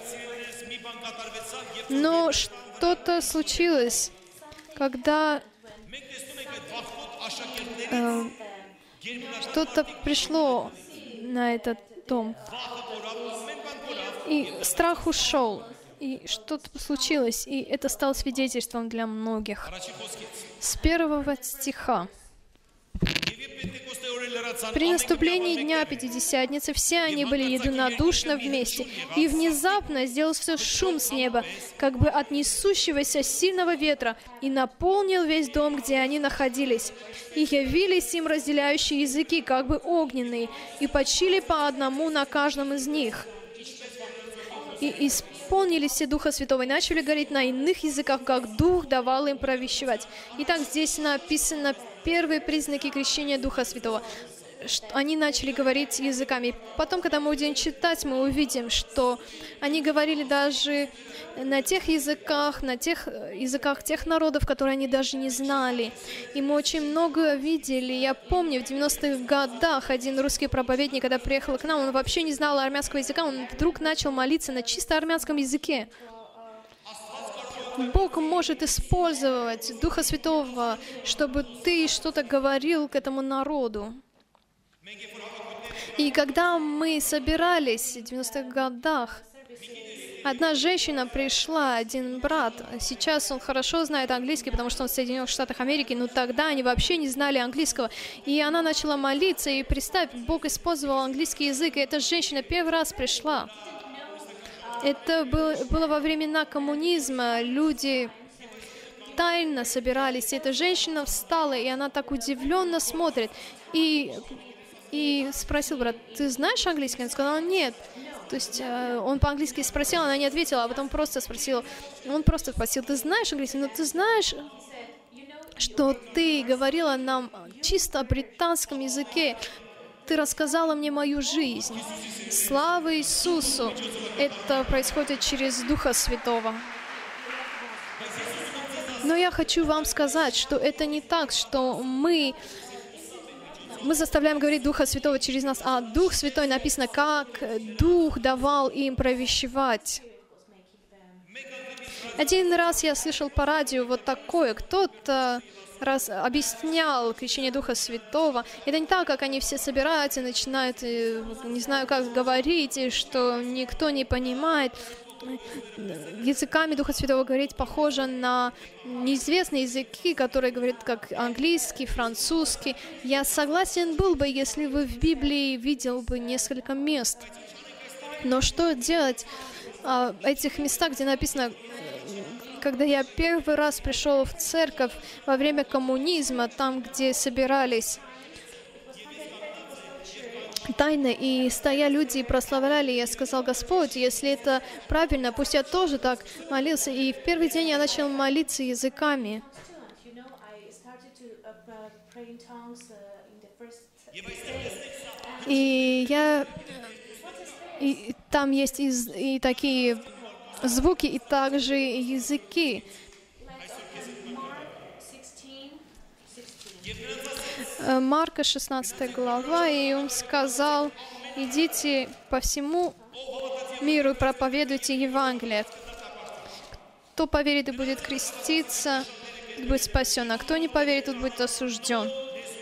S1: Но что-то случилось, когда что-то пришло на этот дом. И страх ушел. И что-то случилось, и это стало свидетельством для многих. С 1 стиха. При наступлении Дня Пятидесятницы все они были единодушно вместе, и внезапно сделался шум с неба, как бы от несущегося сильного ветра, и наполнил весь дом, где они находились. И явились им разделяющие языки, как бы огненные, и почили по одному на каждом из них. И исполнились все Духа Святого, и начали говорить на иных языках, как Дух давал им провещевать. Итак, здесь написано первые признаки крещения Духа Святого. Они начали говорить языками. Потом, когда мы будем читать, мы увидим, что они говорили даже на тех языках тех народов, которые они даже не знали. И мы очень много видели. Я помню, в 90-х годах один русский проповедник, когда приехал к нам, он вообще не знал армянского языка, он вдруг начал молиться на чисто армянском языке. Бог может использовать Духа Святого, чтобы ты что-то говорил к этому народу. И когда мы собирались в 90-х годах, одна женщина пришла, один брат. Сейчас он хорошо знает английский, потому что он в Соединенных Штатах Америки, но тогда они вообще не знали английского. И она начала молиться, и представь, Бог использовал английский язык, и эта женщина первый раз пришла. Это было во времена коммунизма, люди тайно собирались, и эта женщина встала, и она так удивленно смотрит. И спросил брат, ты знаешь английский? Она сказала, нет. То есть он по-английски спросил, она не ответила, а потом просто спросил. Он просто спросил, ты знаешь английский? Ну ты знаешь, что ты говорила нам чисто о британском языке. Ты рассказала мне мою жизнь. Слава Иисусу! Это происходит через Духа Святого. Но я хочу вам сказать, что это не так, что мы заставляем говорить Духа Святого через нас, а Дух Святой написано, как Дух давал им провещевать. Один раз я слышал по радио вот такое, кто-то объяснял крещение Духа Святого. Это не так, как они все собираются, начинают, не знаю, как говорить, и что никто не понимает. Языками Духа Святого говорить похоже на неизвестные языки, которые говорят как английский, французский. Я согласен был бы, если бы в Библии видел бы несколько мест. Но что делать в этих местах, где написано, когда я первый раз пришел в церковь во время коммунизма, там, где собирались тайно, и стоя люди и прославляли, я сказал, Господь, если это правильно, пусть я тоже так молился. И в первый день я начал молиться языками. И там есть и такие звуки, и также языки. Марка 16 глава, и он сказал: идите по всему миру и проповедуйте Евангелие. Кто поверит и будет креститься, будет спасен, а кто не поверит, тот будет осужден.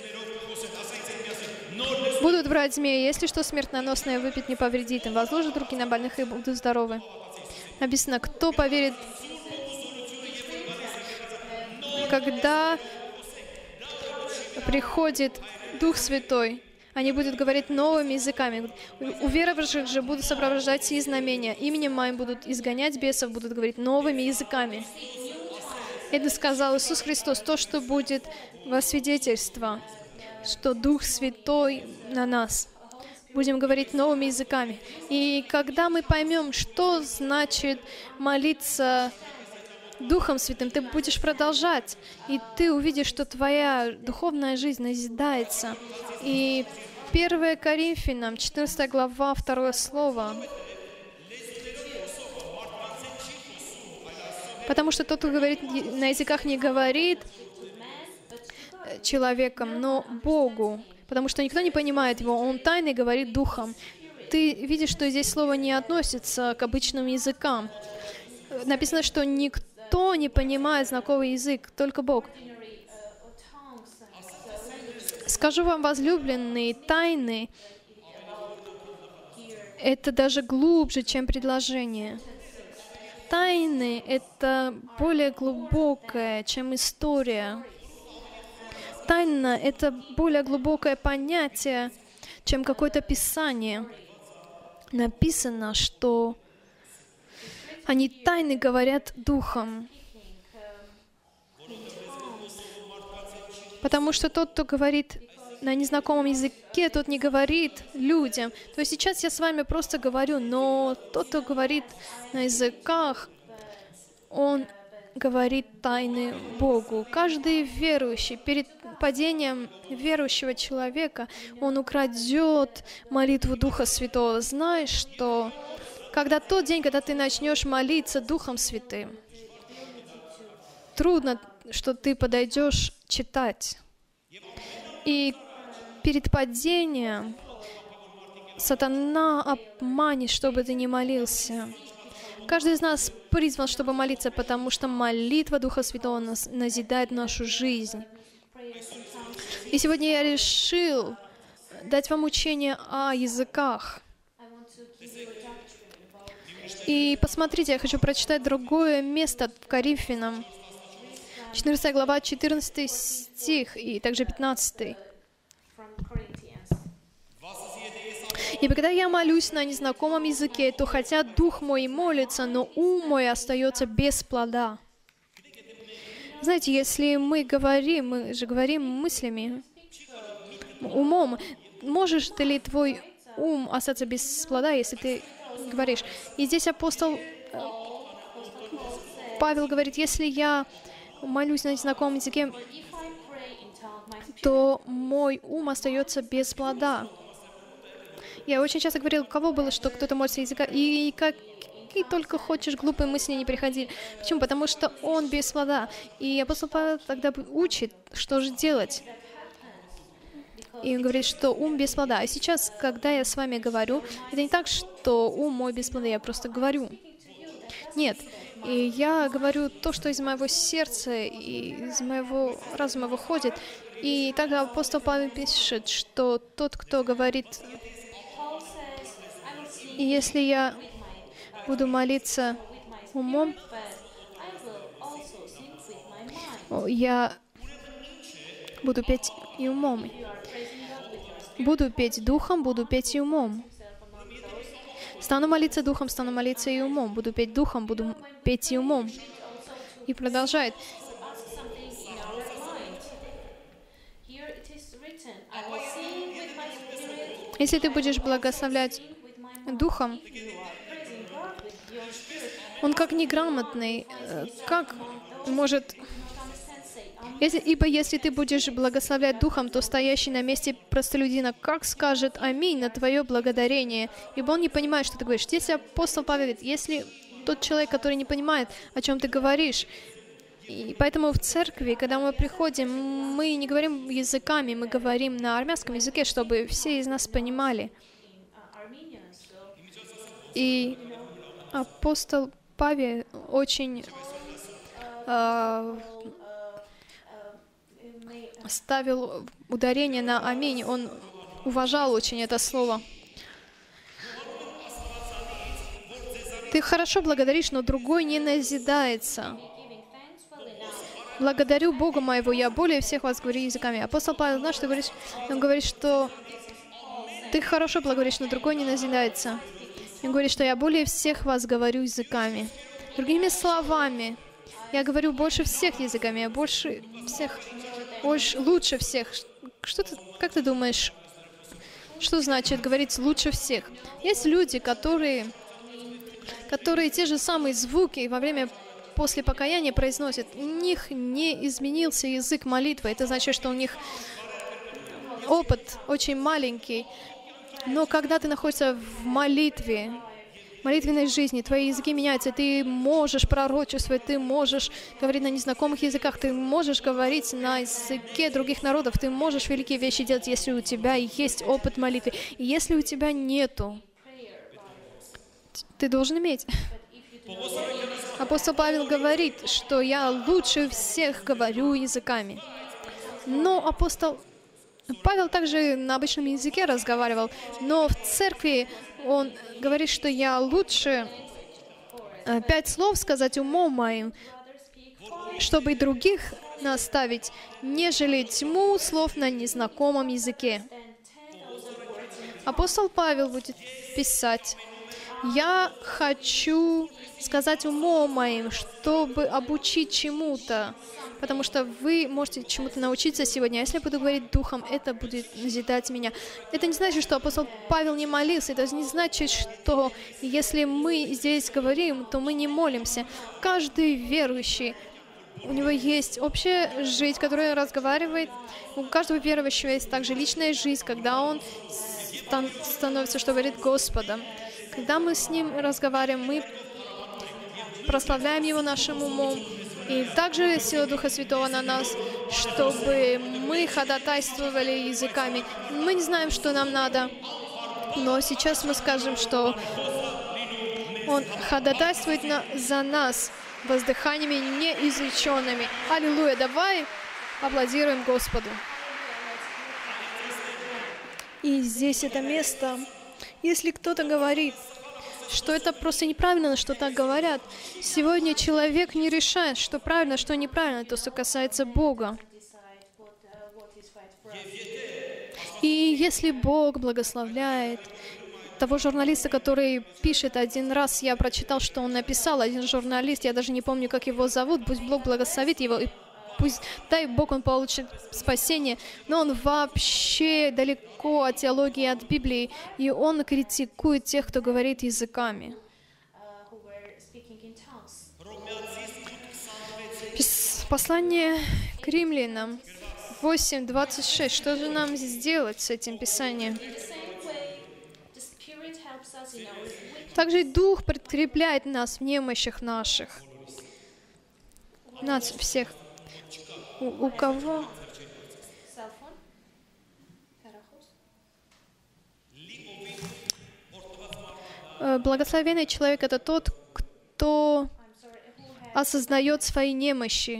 S1: Будут брать змеи, если что смертоносное выпить не повредит им, возложат руки на больных и будут здоровы. Написано, кто поверит, когда приходит Дух Святой, они будут говорить новыми языками. У веровавших же будут сопровождать сии знамения. Именем Моим будут изгонять бесов, будут говорить новыми языками. Это сказал Иисус Христос, то, что будет во свидетельство, что Дух Святой на нас. Будем говорить новыми языками. И когда мы поймем, что значит молиться Духом Святым, ты будешь продолжать, и ты увидишь, что твоя духовная жизнь назидается. И 1 Коринфянам, 14 глава, 2 слово. Потому что тот, кто говорит на языках, не говорит человеком, но Богу. Потому что никто не понимает его, он тайно говорит Духом. Ты видишь, что здесь слово не относится к обычным языкам. Написано, что никто не понимает знакомый язык, только Бог. Скажу вам, возлюбленные, тайны — это даже глубже, чем предложение. Тайны — это более глубокое, чем история. Тайна — это более глубокое понятие, чем какое-то писание. Написано, что они тайны говорят Духом. Потому что тот, кто говорит на незнакомом языке, тот не говорит людям. То есть сейчас я с вами просто говорю, но тот, кто говорит на языках, он говорит тайны Богу. Каждый верующий, перед падением верующего человека, он украдет молитву Духа Святого. Знаешь, что когда тот день, когда ты начнешь молиться Духом Святым, трудно, что ты подойдешь читать. И перед падением сатана обманет, чтобы ты не молился. Каждый из нас призван, чтобы молиться, потому что молитва Духа Святого назидает нашу жизнь. И сегодня я решил дать вам учение о языках. И посмотрите, я хочу прочитать другое место в Коринфянам. 14 глава, 14 стих и также 15. «Ибо когда я молюсь на незнакомом языке, то хотя дух мой и молится, но ум мой остается без плода». Знаете, если мы же говорим мыслями, умом, можешь ты ли твой ум остаться без плода, если ты говоришь? И здесь апостол Павел говорит, если я молюсь на незнакомом языке, то мой ум остается без плода. Я очень часто говорил, у кого было, что кто-то молится языка, и какие только хочешь глупые мысли не приходили. Почему? Потому что он без плода. И апостол Павел тогда учит, что же делать. И он говорит, что ум без плода. И сейчас, когда я с вами говорю, это не так, что ум мой без плода, я просто говорю. Нет. И я говорю то, что из моего сердца и из моего разума выходит. И тогда апостол Павел пишет, что тот, кто говорит, и если я буду молиться умом, я буду петь и умом. Буду петь духом, буду петь и умом. Стану молиться духом, стану молиться и умом. Буду петь духом, буду петь и умом. И продолжает. Если ты будешь благословлять духом, он как неграмотный, как может Ибо если ты будешь благословлять Духом, то стоящий на месте простолюдина как скажет аминь на твое благодарение? Ибо он не понимает, что ты говоришь. Если апостол Павел говорит, если тот человек, который не понимает, о чем ты говоришь, и поэтому в церкви, когда мы приходим, мы не говорим языками, мы говорим на армянском языке, чтобы все из нас понимали. И апостол Павел очень ставил ударение на аминь, он уважал очень это слово. Ты хорошо благодаришь, но другой не назидается. Благодарю Бога моего, я более всех вас говорю языками. Апостол Павел, знаешь, что говоришь? Он говорит, что ты хорошо благодаришь, но другой не назидается. Он говорит, что я более всех вас говорю языками. Другими словами, я говорю больше всех языками, я больше всех, лучше всех. Как ты думаешь, что значит говорить лучше всех? Есть люди, которые те же самые звуки во время после покаяния произносят. У них не изменился язык молитвы. Это значит, что у них опыт очень маленький. Но когда ты находишься в молитве, молитвенной жизни, твои языки меняются, ты можешь пророчествовать, ты можешь говорить на незнакомых языках, ты можешь говорить на языке других народов, ты можешь великие вещи делать, если у тебя есть опыт молитвы. И если у тебя нету, ты должен иметь. Апостол Павел говорит, что я лучше всех говорю языками. Но апостол Павел также на обычном языке разговаривал, но в церкви он говорит, что я лучше 5 слов сказать умом моим, чтобы и других наставить, нежели тьму слов на незнакомом языке. Апостол Павел будет писать: «Я хочу сказать умом моим, чтобы обучить чему-то». Потому что вы можете чему-то научиться сегодня. А если я буду говорить духом, это будет назидать меня. Это не значит, что апостол Павел не молился. Это не значит, что если мы здесь говорим, то мы не молимся. Каждый верующий, у него есть общая жизнь, которая разговаривает. У каждого верующего есть также личная жизнь, когда он становится, что говорит, Господом. Когда мы с Ним разговариваем, мы прославляем Его нашим умом. И также сила Духа Святого на нас, чтобы мы ходатайствовали языками. Мы не знаем, что нам надо, но сейчас мы скажем, что Он ходатайствует за нас воздыханиями неизреченными. Аллилуйя! Давай аплодируем Господу. И здесь это место. Если кто-то говорит, что это просто неправильно, что так говорят, сегодня человек не решает, что правильно, что неправильно, то, что касается Бога. И если Бог благословляет того журналиста, который пишет, один раз я прочитал, что он написал, один журналист, я даже не помню, как его зовут, пусть Бог благословит его, и пусть, дай Бог, он получит спасение, но он вообще далеко от теологии, от Библии, и он критикует тех, кто говорит языками. Послание к римлянам 8:26. Что же нам сделать с этим писанием? Также Дух подкрепляет нас в немощах наших. Нас всех. У кого? Благословенный человек — это тот, кто осознает свои немощи.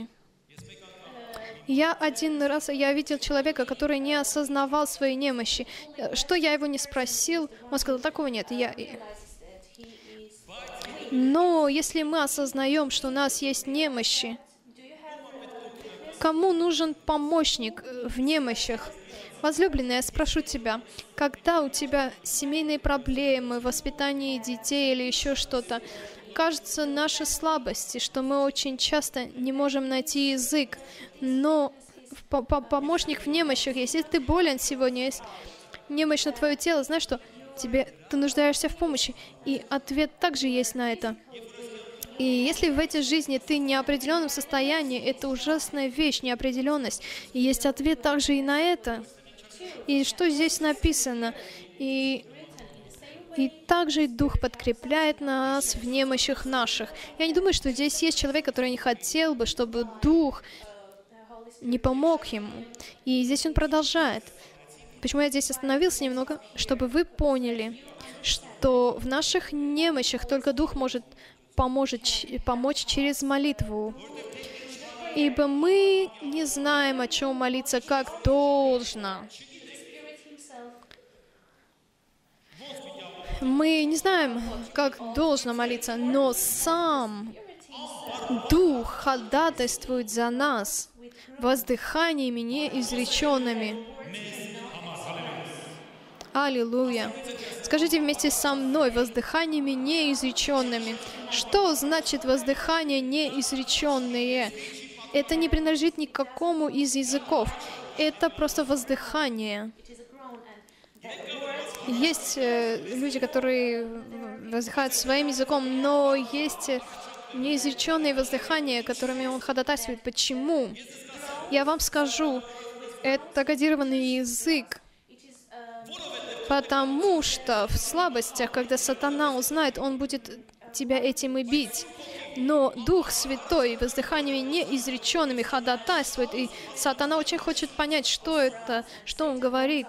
S1: Я один раз видел человека, который не осознавал свои немощи. Что я его не спросил, он сказал, такого нет. Но если мы осознаем, что у нас есть немощи, кому нужен помощник в немощах? Возлюбленная, я спрошу тебя, когда у тебя семейные проблемы, воспитание детей или еще что-то, кажется, наши слабости, что мы очень часто не можем найти язык, но помощник в немощах есть. Если ты болен сегодня, есть немощь на твое тело, знаешь что? Ты нуждаешься в помощи. И ответ также есть на это. И если в этой жизни ты в неопределенном состоянии, это ужасная вещь, неопределенность. И есть ответ также и на это. И что здесь написано? И также Дух подкрепляет нас в немощах наших. Я не думаю, что здесь есть человек, который не хотел бы, чтобы Дух не помог ему. И здесь он продолжает. Почему я здесь остановился немного? Чтобы вы поняли, что в наших немощах только Дух может помочь через молитву. Ибо мы не знаем, о чем молиться как должно. Мы не знаем, как должно молиться, но сам Дух ходатайствует за нас воздыханиями неизреченными. Аллилуйя! Скажите вместе со мной: воздыханиями неизреченными. Что значит воздыхание неизреченные? Это не принадлежит ни к какому из языков. Это просто воздыхание. Есть люди, которые воздыхают своим языком, но есть неизреченные воздыхания, которыми он ходатайствует. Почему? Я вам скажу, это кодированный язык, потому что в слабостях, когда сатана узнает, он будет тебя этим и бить. Но Дух Святой воздыханиями неизреченными ходатайствует, и сатана очень хочет понять, что это, что он говорит.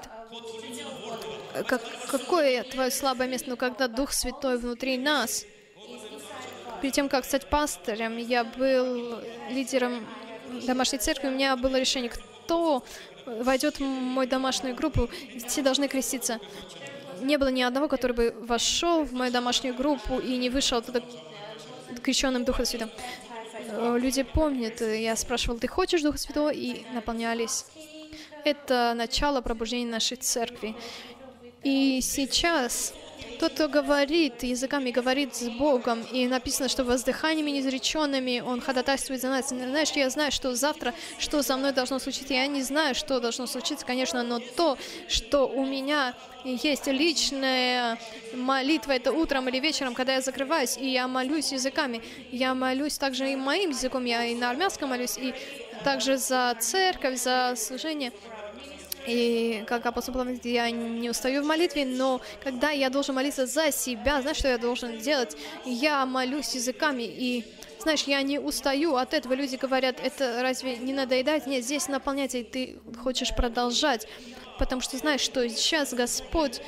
S1: Какое твое слабое место? Но когда Дух Святой внутри нас, перед тем, как стать пастором, я был лидером домашней церкви, у меня было решение, кто войдет в мою домашнюю группу, все должны креститься. Не было ни одного, который бы вошел в мою домашнюю группу и не вышел оттуда крещенным Духом Святым. Люди помнят, я спрашивал: ты хочешь Духа Святого? И наполнялись. Это начало пробуждения нашей церкви. И сейчас тот, кто говорит языками, говорит с Богом, и написано, что воздыханиями неизреченными Он ходатайствует за нас. Знаешь, я знаю, что завтра, что со мной должно случиться. Я не знаю, что должно случиться, конечно, но то, что у меня есть личная молитва, это утром или вечером, когда я закрываюсь, и я молюсь языками. Я молюсь также и моим языком, я и на армянском молюсь, и также за церковь, за служение. И как апостол Павел, я не устаю в молитве, но когда я должен молиться за себя, знаешь, что я должен делать? Я молюсь языками, и, знаешь, я не устаю от этого. Люди говорят: это разве не надоедает? Нет, здесь наполняется, и ты хочешь продолжать, потому что знаешь, что сейчас Господь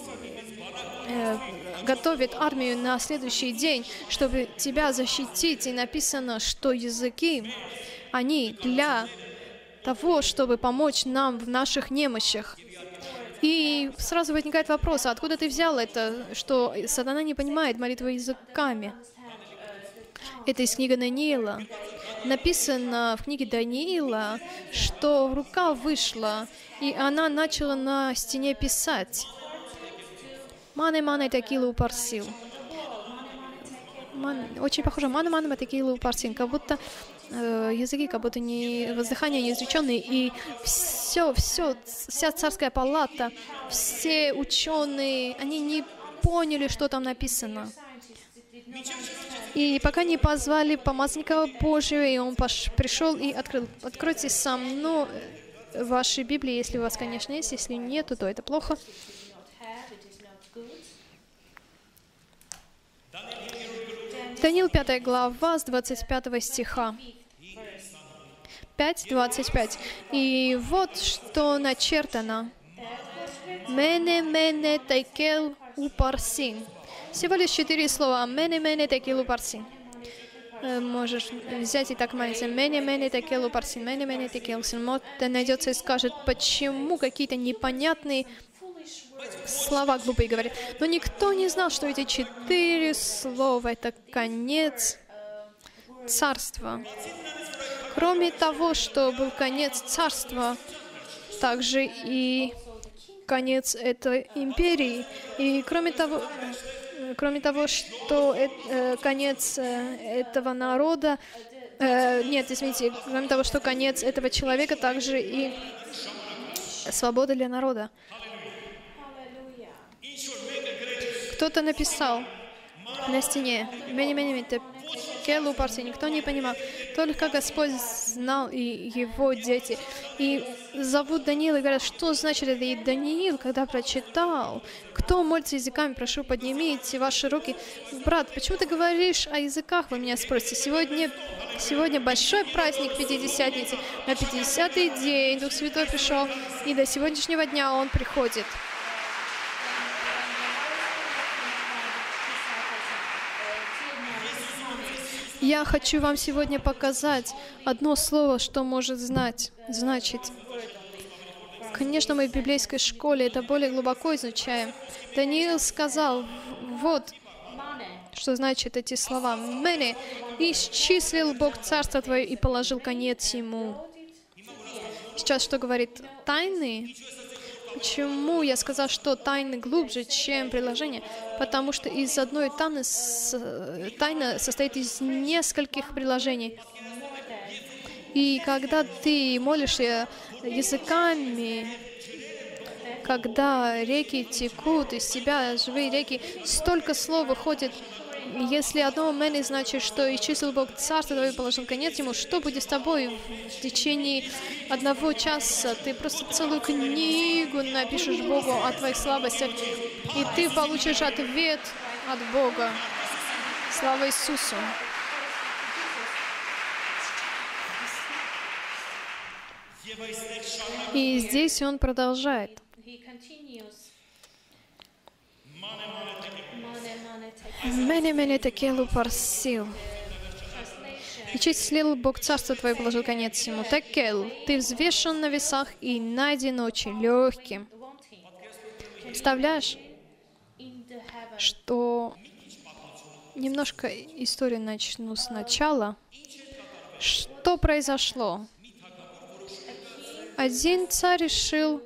S1: готовит армию на следующий день, чтобы тебя защитить, и написано, что языки, они для того, чтобы помочь нам в наших немощах. И сразу возникает вопрос: а откуда ты взял это, что сатана не понимает молитвы языками? Это из книги Даниила. Написано в книге Даниила, что рука вышла, и она начала на стене писать. «Мане-мане текилу парсил». Очень похоже. «Мане-мане текилу парсил». Как будто языки, как будто не воздыхания неизреченные, и вся царская палата, все ученые, они не поняли, что там написано. И пока не позвали помазанника Божьего, и он пришел и открыл. Откройте сам, но ваши Библии, если у вас, конечно, есть, если нет, то это плохо. Даниил 5 глава с 25 стиха. 5:25. И вот что начертано. «Мене текел упарсин». Всего лишь 4 слова. «Мене текел упарсин». Можешь взять и так молиться. «Мене текел упарсин». «Мене текел упарсин». Вот найдется и скажет, почему какие-то непонятные слова глупые говорят. Но никто не знал, что эти 4 слова — это конец царства. Кроме того, что был конец царства, также и конец этой империи. И кроме того, что конец этого народа, кроме того, что конец этого человека, также и свобода для народа. Кто-то написал на стене: текелу парси, никто не понимал. Только Господь знал и его дети. И зовут Даниил и говорят, что значит это? И Даниил, когда прочитал, кто молится языками, прошу, поднимите ваши руки. Брат, почему ты говоришь о языках, вы меня спросите? Сегодня большой праздник Пятидесятницы. На 50-й день Дух Святой пришел, и до сегодняшнего дня Он приходит. Я хочу вам сегодня показать одно слово, что может значить. Конечно, мы в библейской школе это более глубоко изучаем. Даниил сказал, вот, что значит эти слова. «Мене исчислил Бог царство Твое и положил конец ему». Сейчас что говорит? Тайны. Почему я сказал, что тайны глубже, чем предложение? Потому что из одной тайны состоит из нескольких предложений. И когда ты молишься языками, когда реки текут из тебя, живые реки, столько слов выходит. Если одно «мэне» значит, что исчислил Бог царство Твое и положил конец ему, что будет с тобой в течение 1 часа? Ты просто целую книгу напишешь Богу о твоих слабостях, и ты получишь ответ от Бога. Слава Иисусу! И здесь он продолжает. «Мене текелу парсил». «И числил Бог царство Твое, положил конец ему». Текел, ты взвешен на весах и найден очень легким. Представляешь, что немножко историю начну сначала. Что произошло? Один царь решил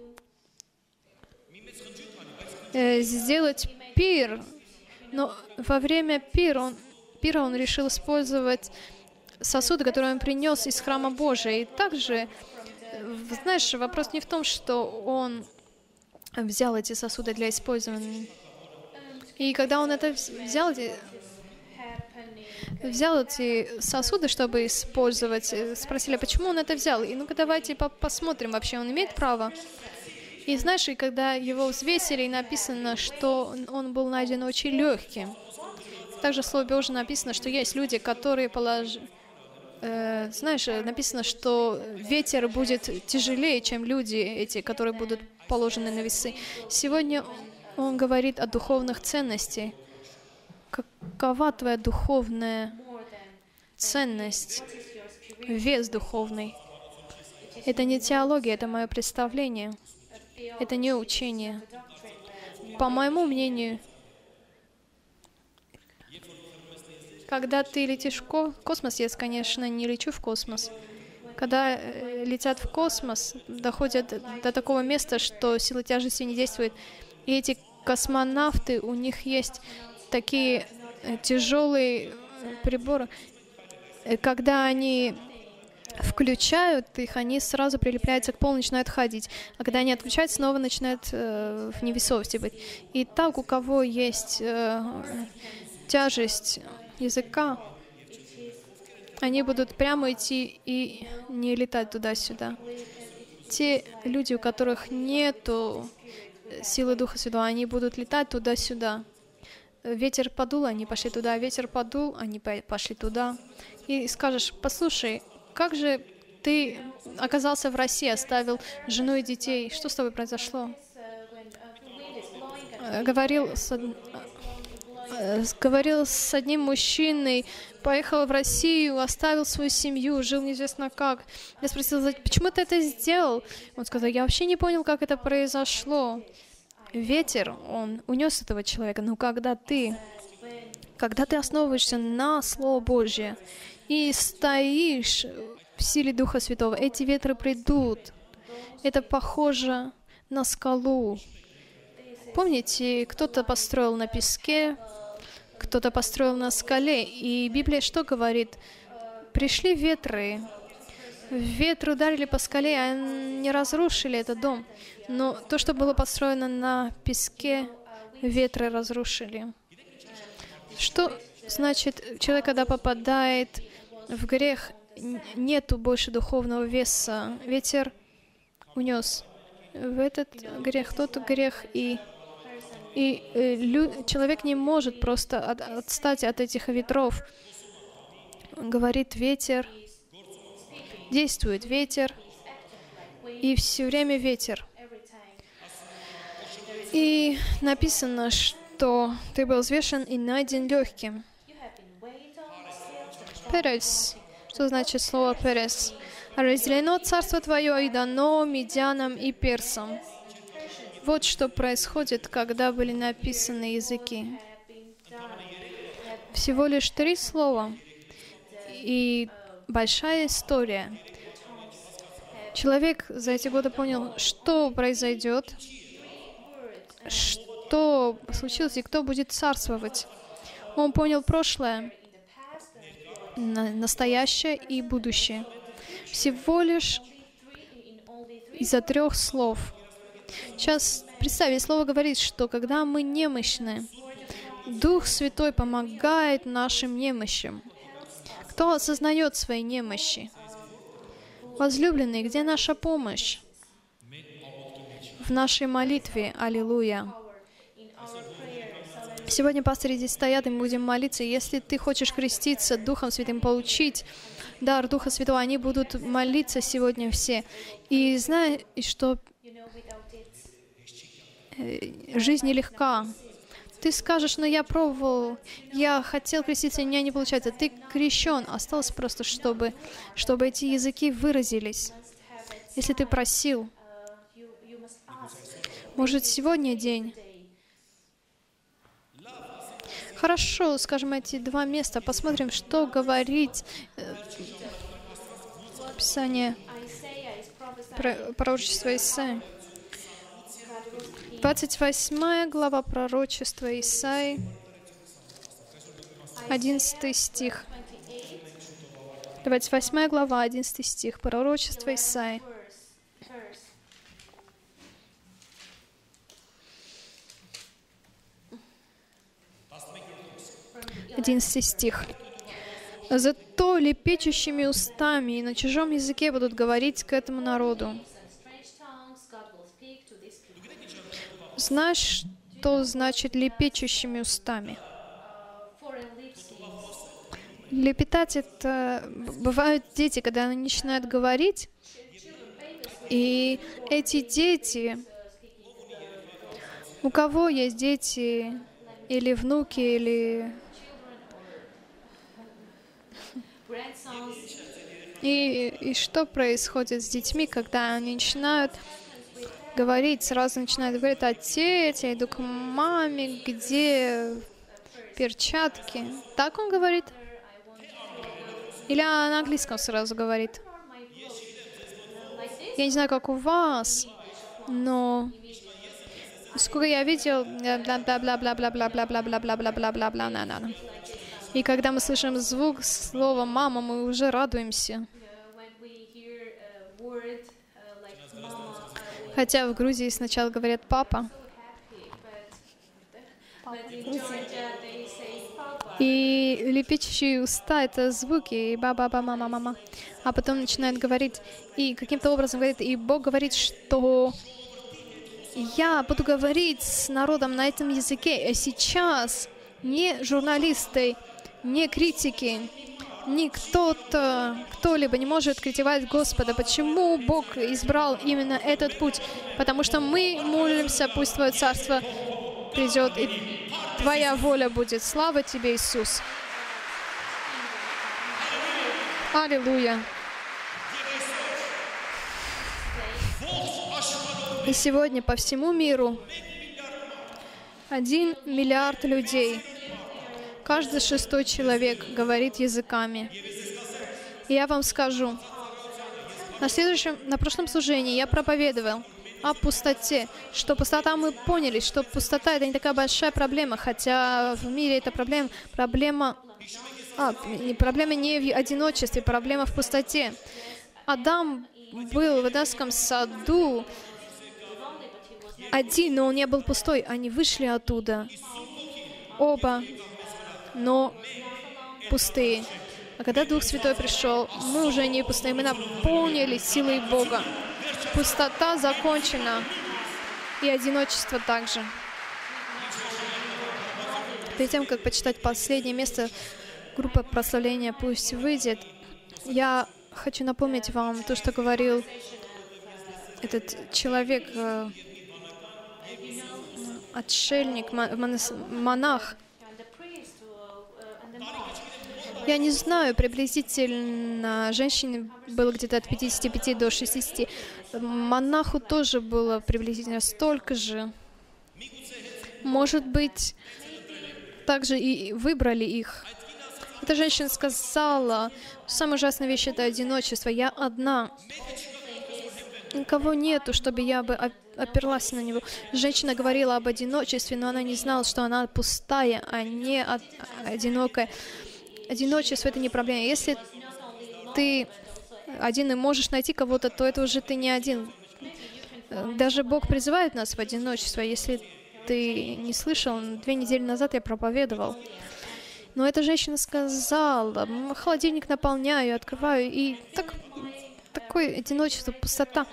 S1: сделать пир, но во время пира он решил использовать сосуды, которые он принес из храма Божия. И также, знаешь, вопрос не в том, что он взял эти сосуды для использования. И когда он это взял эти сосуды, чтобы использовать, спросили, а почему он это взял? И ну-ка давайте посмотрим, вообще он имеет право. И знаешь, и когда его взвесили, написано, что он был найден очень легким. Также в Слове Божьем написано, что есть люди, которые знаешь, написано, что ветер будет тяжелее, чем люди эти, которые будут положены на весы. Сегодня он говорит о духовных ценностях. Какова твоя духовная ценность, вес духовный? Это не теология, это мое представление. Это не учение. По моему мнению, когда ты летишь в космос, я, конечно, не лечу в космос. Когда летят в космос, доходят до такого места, что сила тяжести не действует. И эти космонавты, у них есть такие тяжелые приборы. Когда они включают их, они сразу прилепляются к полу, начинают ходить. А когда они отключают, снова начинают в невесомости быть. И так, у кого есть тяжесть языка, они будут прямо идти и не летать туда-сюда. Те люди, у которых нету силы Духа Святого, они будут летать туда-сюда. Ветер подул, они пошли туда, ветер подул, они пошли туда. И скажешь, послушай, как же ты оказался в России, оставил жену и детей? Что с тобой произошло? Говорил с одним мужчиной, поехал в Россию, оставил свою семью, жил неизвестно как. Я спросила, почему ты это сделал? Он сказал, я вообще не понял, как это произошло. Ветер, он унес этого человека. Но когда ты основываешься на Слово Божье и стоишь в силе Духа Святого, эти ветры придут. Это похоже на скалу. Помните, кто-то построил на песке, кто-то построил на скале. И Библия что говорит? Пришли ветры ударили по скале, они разрушили этот дом. Но то, что было построено на песке, ветры разрушили. Что Значит, человек, когда попадает в грех, нету больше духовного веса. Ветер унес в этот грех, тот грех, и человек не может просто отстать от этих ветров. Говорит ветер, действует ветер, и все время ветер. И написано, что ты был взвешен и найден легким. Перес. Что значит слово перес? Разделено царство твое и дано медянам и персам. Вот что происходит, когда были написаны языки. Всего лишь 3 слова. И большая история. Человек за эти годы понял, что произойдет, что случилось и кто будет царствовать. Он понял прошлое, настоящее и будущее. Всего лишь из-за 3 слов. Сейчас представь, слово говорит, что когда мы немощны, Дух Святой помогает нашим немощам. Кто осознает свои немощи? Возлюбленные, где наша помощь? В нашей молитве. Аллилуйя. Сегодня пастыри здесь стоят, и мы будем молиться. Если ты хочешь креститься Духом Святым, получить дар Духа Святого, они будут молиться сегодня все. И знай, что жизнь нелегка. Ты скажешь, но я пробовал, я хотел креститься, и у меня не получается. Ты крещен, осталось просто, чтобы эти языки выразились. Если ты просил, может, сегодня день. Хорошо, скажем, эти 2 места. Посмотрим, что говорит Писание, пророчество Исаии. 28 глава пророчества Исаии, 11 стих. 28 глава, 11 стих, пророчество Исаии. 11 стих. «Зато лепечущими устами и на чужом языке будут говорить к этому народу». Знаешь, что значит лепечущими устами? Лепетать — это бывают дети, когда они начинают говорить, и эти дети, у кого есть дети, или внуки, или... И что происходит с детьми, когда они начинают говорить, сразу начинают говорить: «Отец, я иду к маме, где перчатки?» Так он говорит? Или на английском сразу говорит? Я не знаю, как у вас, но сколько я видел, бла-бла-бла-бла-бла-бла-бла-бла-бла-бла-бла-бла-бла-бла-бла-бла. И когда мы слышим звук слова «мама», мы уже радуемся. Хотя в Грузии сначала говорят «папа». И лепечущие уста — это звуки, и ба-ба-ба-мама-мама. А потом начинает говорить, и каким-то образом говорит, и Бог говорит, что я буду говорить с народом на этом языке. А сейчас не журналисты, не критики, не кто-либо не может критиковать Господа. Почему Бог избрал именно этот путь? Потому что мы молимся, пусть Твое Царство придет, и Твоя воля будет. Слава Тебе, Иисус! Аллилуйя! И сегодня по всему миру 1 миллиард людей, каждый 6-й человек говорит языками. И я вам скажу, на прошлом служении я проповедовал о пустоте, что пустота, мы поняли, что пустота — это не такая большая проблема, хотя в мире это проблема не в одиночестве, проблема в пустоте. Адам был в Эдемском саду один, но он не был пустой, они вышли оттуда. Оба. но пустые. А когда Дух Святой пришел, мы уже не пустые, мы наполнились силой Бога. Пустота закончена, и одиночество также. Перед тем, как почитать последнее место, группа прославления пусть выйдет, я хочу напомнить вам то, что говорил этот человек, отшельник, монах. Я не знаю, приблизительно женщине было где-то от 55 до 60. Монаху тоже было приблизительно столько же. Может быть, также и выбрали их. Эта женщина сказала, самая ужасная вещь — это одиночество. Я одна. Никого нету, чтобы я бы оперлась на него. Женщина говорила об одиночестве, но она не знала, что она пустая, а не одинокая. Одиночество — это не проблема. Если ты один и можешь найти кого-то, то это уже ты не один. Даже Бог призывает нас в одиночество. Если ты не слышал, 2 недели назад я проповедовал. Но эта женщина сказала, холодильник наполняю, открываю, и такое одиночество, пустота.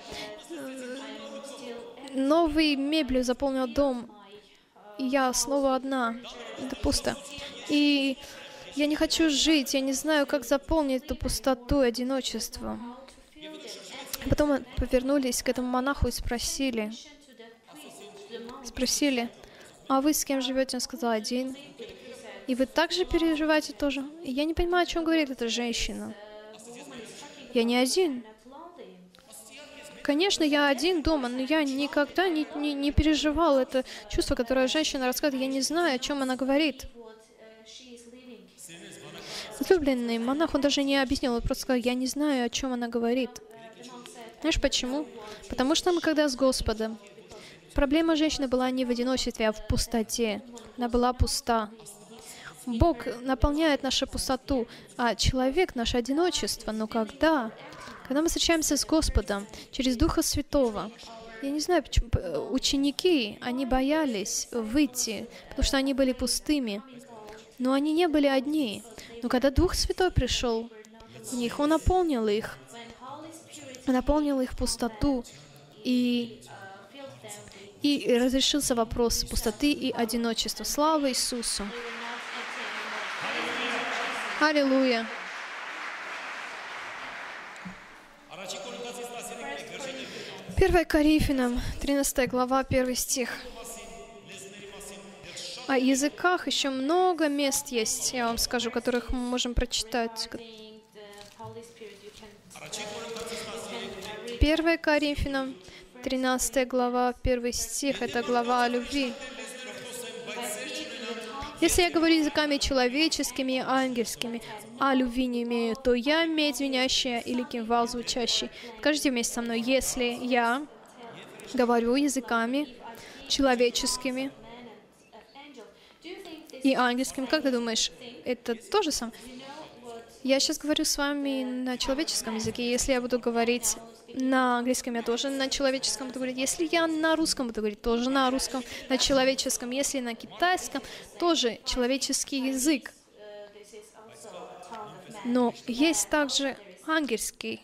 S1: Новой мебелью заполнил дом, и я снова одна. Это пусто. И я не хочу жить, я не знаю, как заполнить эту пустоту и одиночество. Потом повернулись к этому монаху и спросили, а вы с кем живете? Он сказал, один. И вы также переживаете тоже? И я не понимаю, о чем говорит эта женщина. Я не один. Конечно, я один дома, но я никогда не переживал это чувство, которое женщина рассказывает. Я не знаю, о чем она говорит. Возлюбленный монах, он даже не объяснил, он просто сказал, я не знаю, о чем она говорит. Знаешь почему? Потому что мы когда с Господом. Проблема женщины была не в одиночестве, а в пустоте. Она была пуста. Бог наполняет нашу пустоту, а человек — наше одиночество. Но когда мы встречаемся с Господом через Духа Святого, я не знаю, почему ученики, они боялись выйти, потому что они были пустыми. Но они не были одни. Но когда Дух Святой пришел в них, Он наполнил их. Он наполнил их пустоту, и разрешился вопрос пустоты и одиночества. Слава Иисусу! Аллилуйя! 1 Коринфянам, 13 глава, 1 стих. О языках еще много мест есть, я вам скажу, которых мы можем прочитать. 1 Коринфянам, 13 глава, 1 стих, это глава о любви. Если я говорю языками человеческими и ангельскими, а любви не имею, то я медь звенящая или кимвал звучащий. Скажите вместе со мной, если я говорю языками человеческими и ангельскими, как ты думаешь, это то же самое? Я сейчас говорю с вами на человеческом языке. Если я буду говорить на английском, я тоже на человеческом буду говорить. Если я на русском буду говорить, тоже на русском, на человеческом. Если на китайском, тоже человеческий язык. Но есть также ангельский.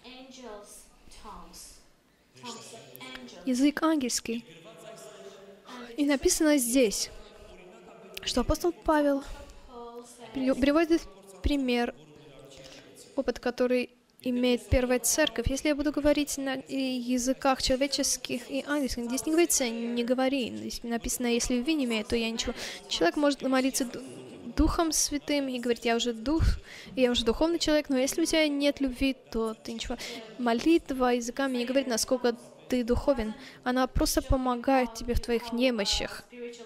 S1: Язык ангельский. И написано здесь, что апостол Павел приводит пример, опыт, который имеет первая церковь. Если я буду говорить на языках человеческих и ангельских, здесь не говорится «не говори». Здесь написано «если любви не имеет, то я ничего». Человек может молиться Духом Святым и говорить «я уже духовный человек», но если у тебя нет любви, то ты ничего. Молитва языками не говорит, насколько ты духовен. Она просто помогает тебе в твоих немощах,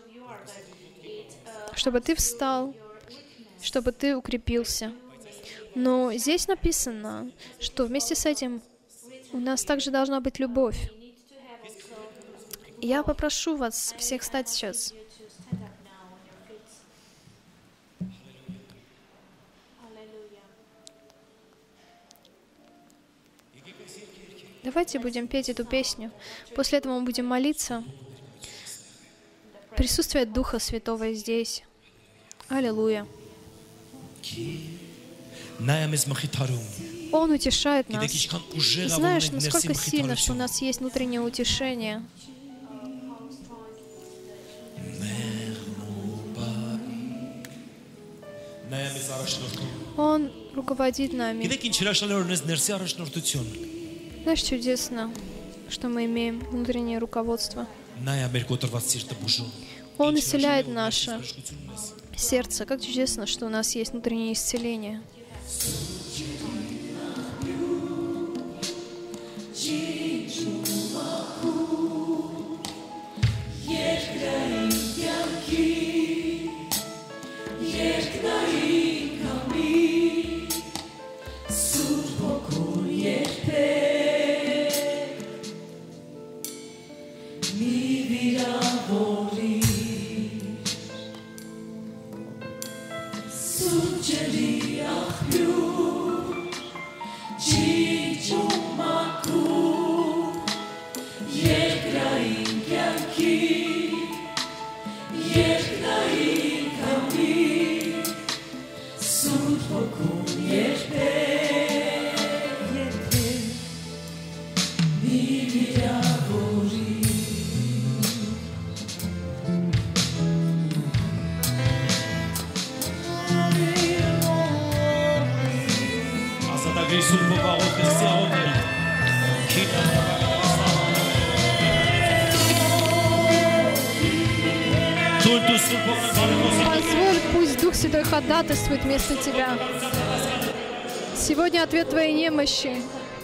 S1: чтобы ты встал, чтобы ты укрепился. Но здесь написано, что вместе с этим у нас также должна быть любовь. Я попрошу вас всех встать сейчас. Давайте будем петь эту песню. После этого мы будем молиться. Присутствие Духа Святого здесь. Аллилуйя. Он утешает нас. Знаешь, насколько сильно, что у нас есть внутреннее утешение. Он руководит нами. Знаешь, чудесно, что мы имеем внутреннее руководство. Он исцеляет наше сердце. Как чудесно, что у нас есть внутреннее исцеление. Позволь, пусть Дух Святой ходатайствует вместо тебя. Сегодня ответ твоей немощи.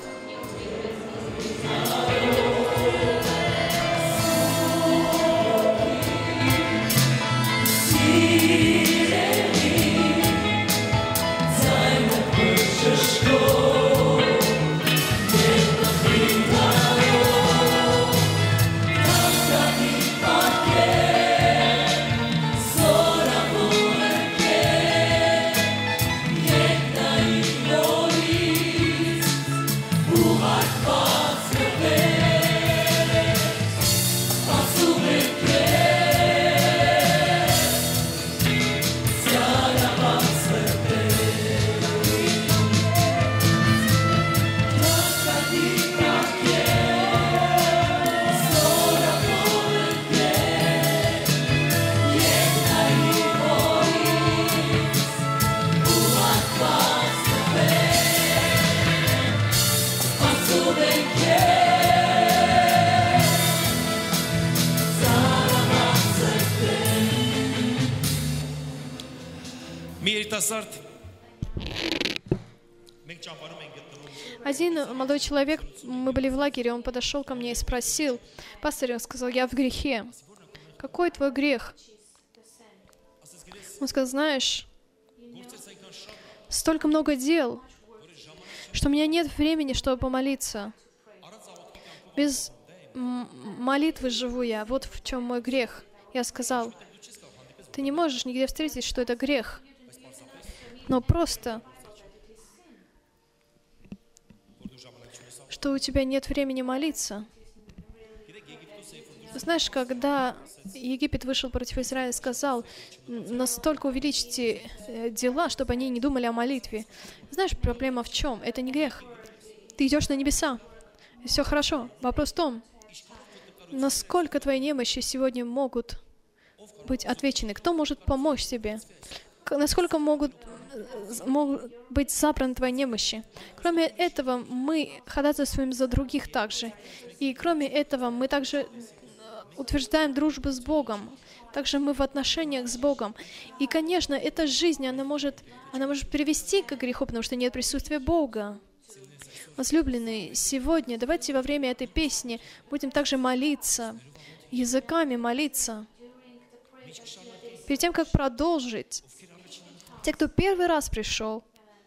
S1: Один молодой человек, мы были в лагере, он подошел ко мне и спросил: пастор, он сказал, я в грехе. Какой твой грех? Он сказал, знаешь, столько много дел, что у меня нет времени, чтобы помолиться. Без молитвы живу я. Вот в чем мой грех. Я сказал, ты не можешь нигде встретить, что это грех. Но просто, что у тебя нет времени молиться. Знаешь, когда Египет вышел против Израиля, сказал, настолько увеличьте дела, чтобы они не думали о молитве. Знаешь, проблема в чем? Это не грех. Ты идешь на небеса. И все хорошо. Вопрос в том, насколько твои немощи сегодня могут быть отвечены. Кто может помочь тебе? Насколько могут быть забраны твои немощи. Кроме этого, мы ходатайствуем за других также. И кроме этого, мы также утверждаем дружбу с Богом. Также мы в отношениях с Богом. И, конечно, эта жизнь, она может привести к греху, потому что нет присутствия Бога. Возлюбленные, сегодня давайте во время этой песни будем также молиться, языками молиться. Перед тем, как продолжить, те, кто первый раз пришел,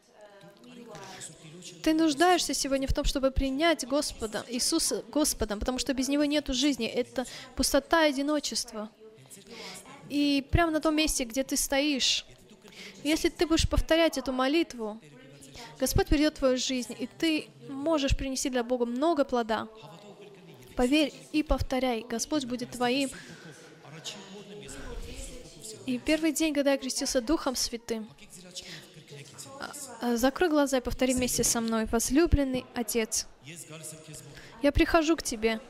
S1: ты нуждаешься сегодня в том, чтобы принять Господа, Иисуса Господом, потому что без Него нету жизни. Это пустота и одиночество. И прямо на том месте, где ты стоишь, если ты будешь повторять эту молитву, Господь придет в твою жизнь, и ты можешь принести для Бога много плода. Поверь и повторяй, Господь будет твоим. И первый день, когда я крестился Духом Святым, Закрой глаза и повтори вместе со мной. Возлюбленный Отец, я прихожу к Тебе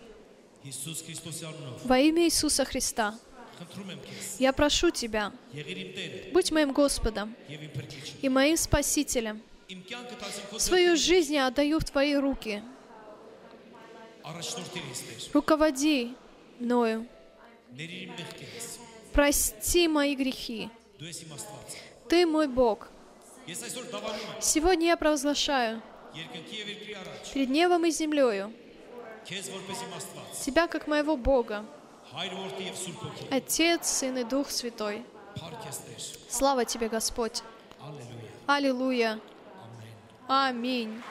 S1: во имя Иисуса Христа. Я прошу Тебя, будь моим Господом и моим Спасителем. Свою жизнь я отдаю в Твои руки. Руководи мною. Прости мои грехи. Ты мой Бог. Сегодня я провозглашаю перед небом и землею Тебя как моего Бога, Отец, Сын и Дух Святой. Слава Тебе, Господь. Аллилуйя. Аминь.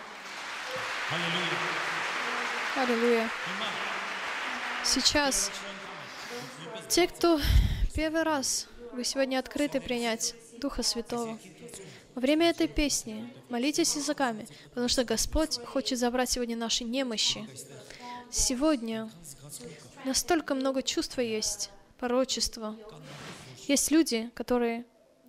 S1: Аллилуйя. Сейчас те, кто первый раз, вы сегодня открыты принять Духа Святого, во время этой песни молитесь языками, потому что Господь хочет забрать сегодня наши немощи. Сегодня настолько много чувства есть, порочества. Есть люди, которые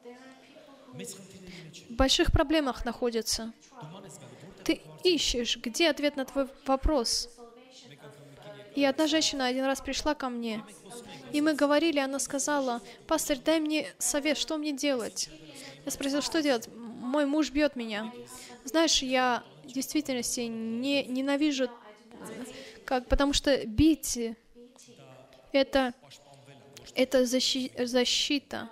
S1: в больших проблемах находятся. Ты ищешь, где ответ на твой вопрос. И одна женщина один раз пришла ко мне, и мы говорили, она сказала: «Пастор, дай мне совет, что мне делать?» Я спросил, что делать? Мой муж бьет меня. Знаешь, я в действительности ненавижу, потому что бить — это защита.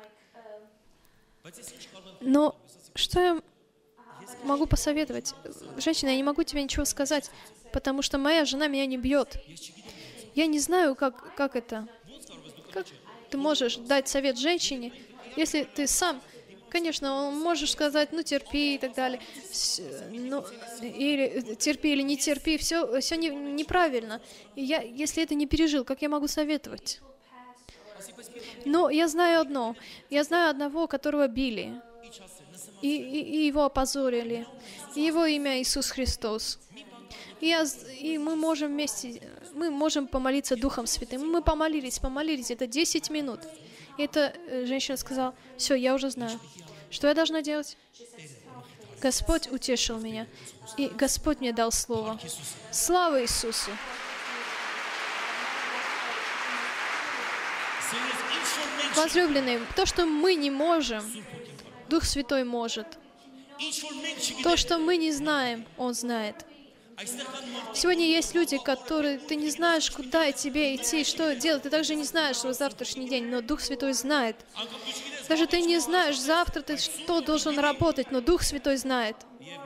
S1: Но что я могу посоветовать? Женщина, я не могу тебе ничего сказать, потому что моя жена меня не бьет. Я не знаю, как это. Как ты можешь дать совет женщине, если ты сам... Конечно, можешь сказать, ну, терпи и так далее. Или терпи, или не терпи. Все неправильно. И если это не пережил, как я могу советовать? Но я знаю одно. Я знаю одного, которого били. И его опозорили. И его имя Иисус Христос. И мы можем вместе, мы можем помолиться Духом Святым. Мы помолились, это 10 минут. И эта женщина сказала: все, я уже знаю. Что я должна делать? Господь утешил меня. И Господь мне дал слово. Слава Иисусу! Возлюбленные, то, что мы не можем, Дух Святой может. То, что мы не знаем, Он знает. Сегодня есть люди, которые ты не знаешь, куда тебе идти, что делать. Ты также не знаешь свой завтрашний день, но Дух Святой знает. Даже ты не знаешь завтра ты что должен работать, но Дух Святой знает.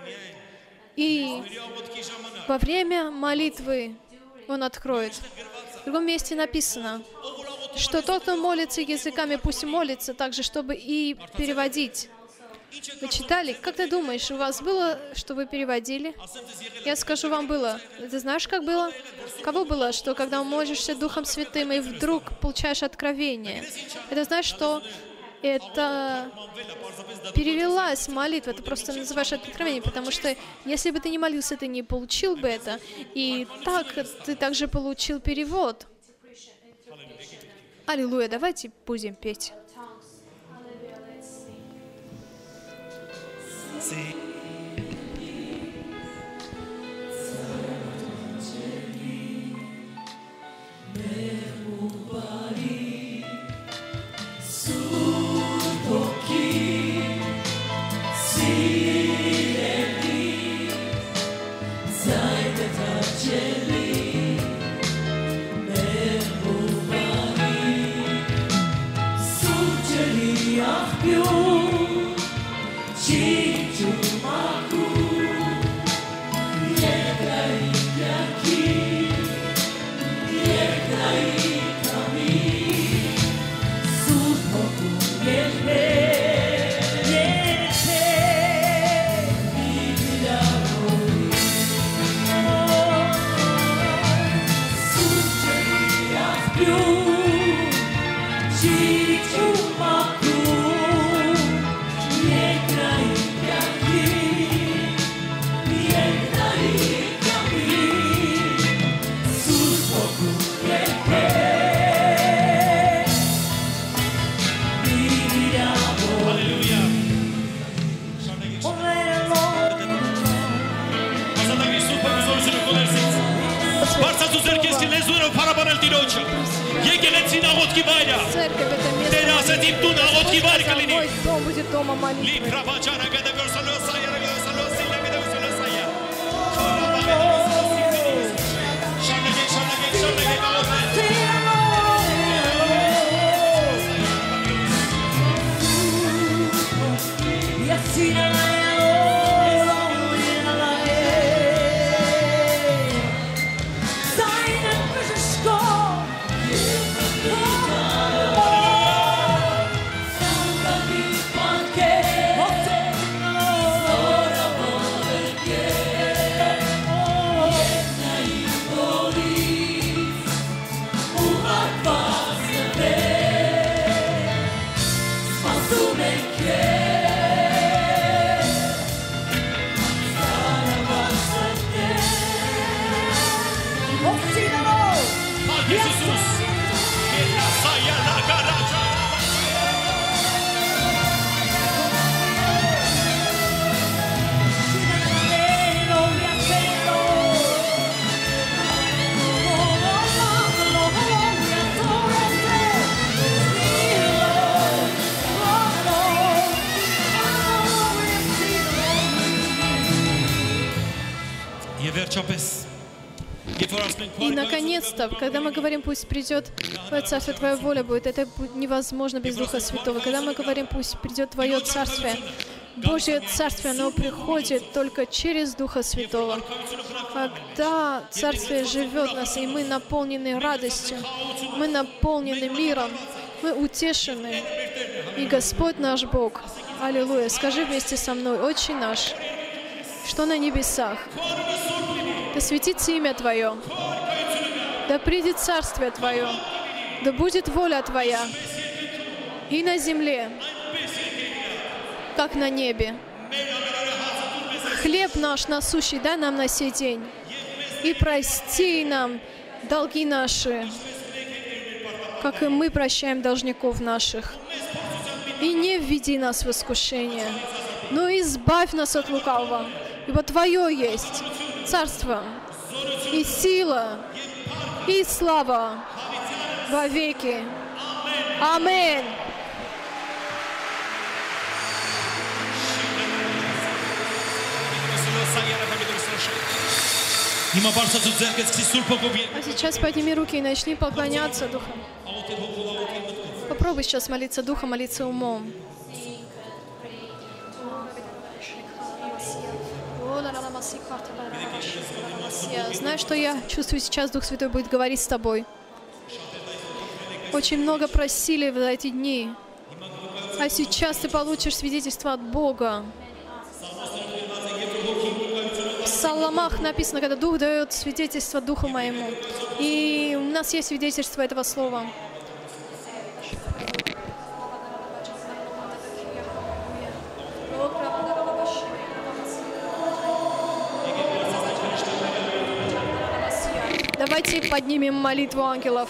S1: И во время молитвы Он откроет. В другом месте написано, что тот, кто молится языками, пусть молится также, чтобы и переводить. Вы читали? Как ты думаешь, у вас было, что вы переводили? Я скажу, вам было. Ты знаешь, как было? Кого было, что когда молишься Духом Святым и вдруг получаешь откровение? Это знаешь, что это перевелась молитва, ты просто называешь это откровением, потому что если бы ты не молился, ты не получил бы это, и так ты также получил перевод. Аллилуйя, давайте будем петь.
S4: Su
S3: Քրոջը։ Եկեղեցին աղոթքի վայրը։
S1: Церковь это место.
S3: Տեր ասեց իմ տունը աղոթքի վայր կլինի։
S1: Мой дом будет домом молитвы.
S3: Լիբրավաճարը գդգորսալոսայը գորսալոսիլը գդգորսալոսայը։ Շարժեք աղոթել։
S1: И, наконец-то, когда мы говорим, пусть придет Твое Царствие, Твоя воля будет, это невозможно без Духа Святого. Когда мы говорим, пусть придет Твое Царствие, Божье Царствие, оно приходит только через Духа Святого. Когда Царствие живет в нас, и мы наполнены радостью, мы наполнены миром, мы утешены. И Господь наш Бог, аллилуйя, скажи вместе со мной: Отче наш, что на небесах, да светится имя Твое, да придет Царствие Твое, да будет воля Твоя и на земле, как на небе. Хлеб наш насущий дай нам на сей день, и прости нам долги наши, как и мы прощаем должников наших. И не введи нас в искушение, но избавь нас от лукавого, ибо Твое есть Царство и сила и слава во веки. Аминь. А сейчас подними руки и начни поклоняться Духом. Попробуй сейчас молиться Духом, молиться умом. Знаешь, что я чувствую сейчас? Дух Святой будет говорить с тобой. Очень много просили за эти дни. А сейчас ты получишь свидетельство от Бога. В Псалмах написано, когда Дух дает свидетельство Духу моему. И у нас есть свидетельство этого слова. Давайте поднимем молитву ангелов.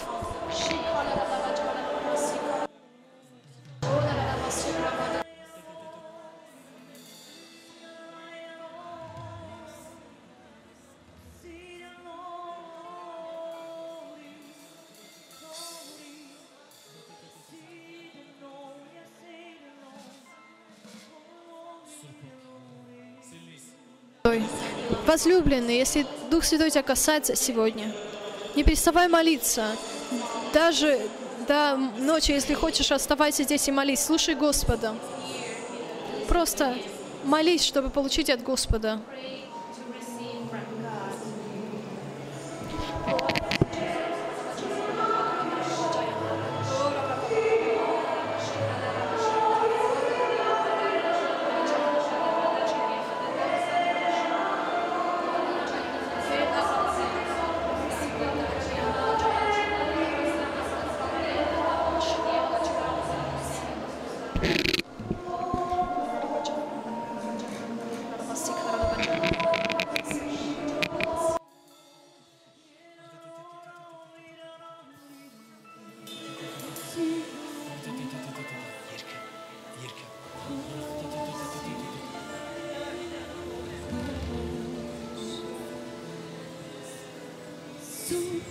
S1: Возлюбленный, если Дух Святой тебя касается сегодня, не переставай молиться. Даже до ночи, если хочешь, оставайся здесь и молись. Слушай Господа. Просто молись, чтобы получить от Господа.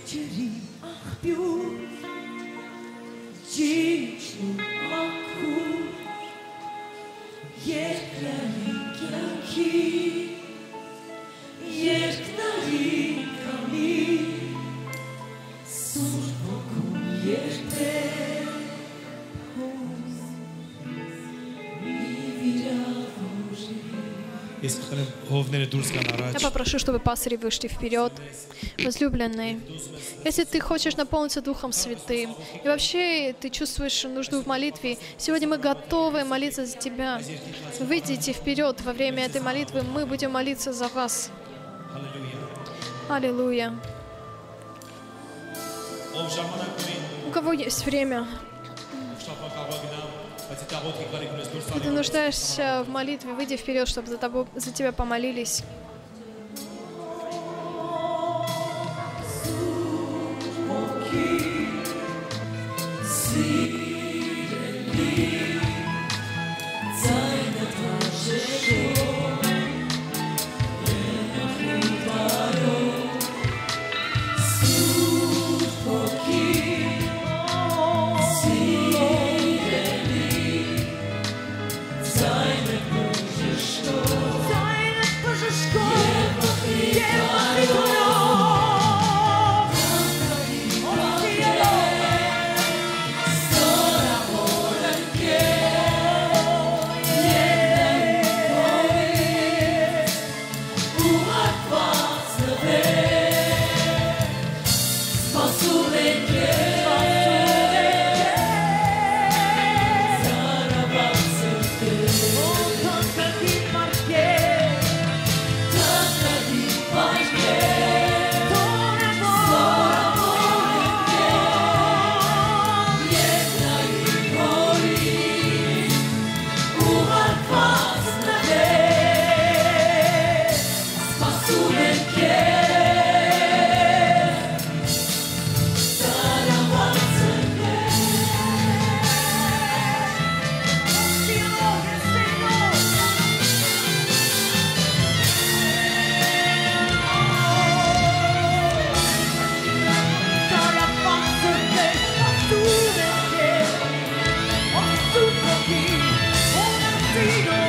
S1: Я попрошу, чтобы пастыри вышли вперед. Возлюбленные, если ты хочешь наполниться Духом Святым, и вообще ты чувствуешь нужду в молитве, сегодня мы готовы молиться за тебя. Выйдите вперед во время этой молитвы, мы будем молиться за вас. Аллилуйя. У кого есть время? Если ты нуждаешься в молитве, выйди вперед, чтобы за тебя помолились.
S4: Freedom.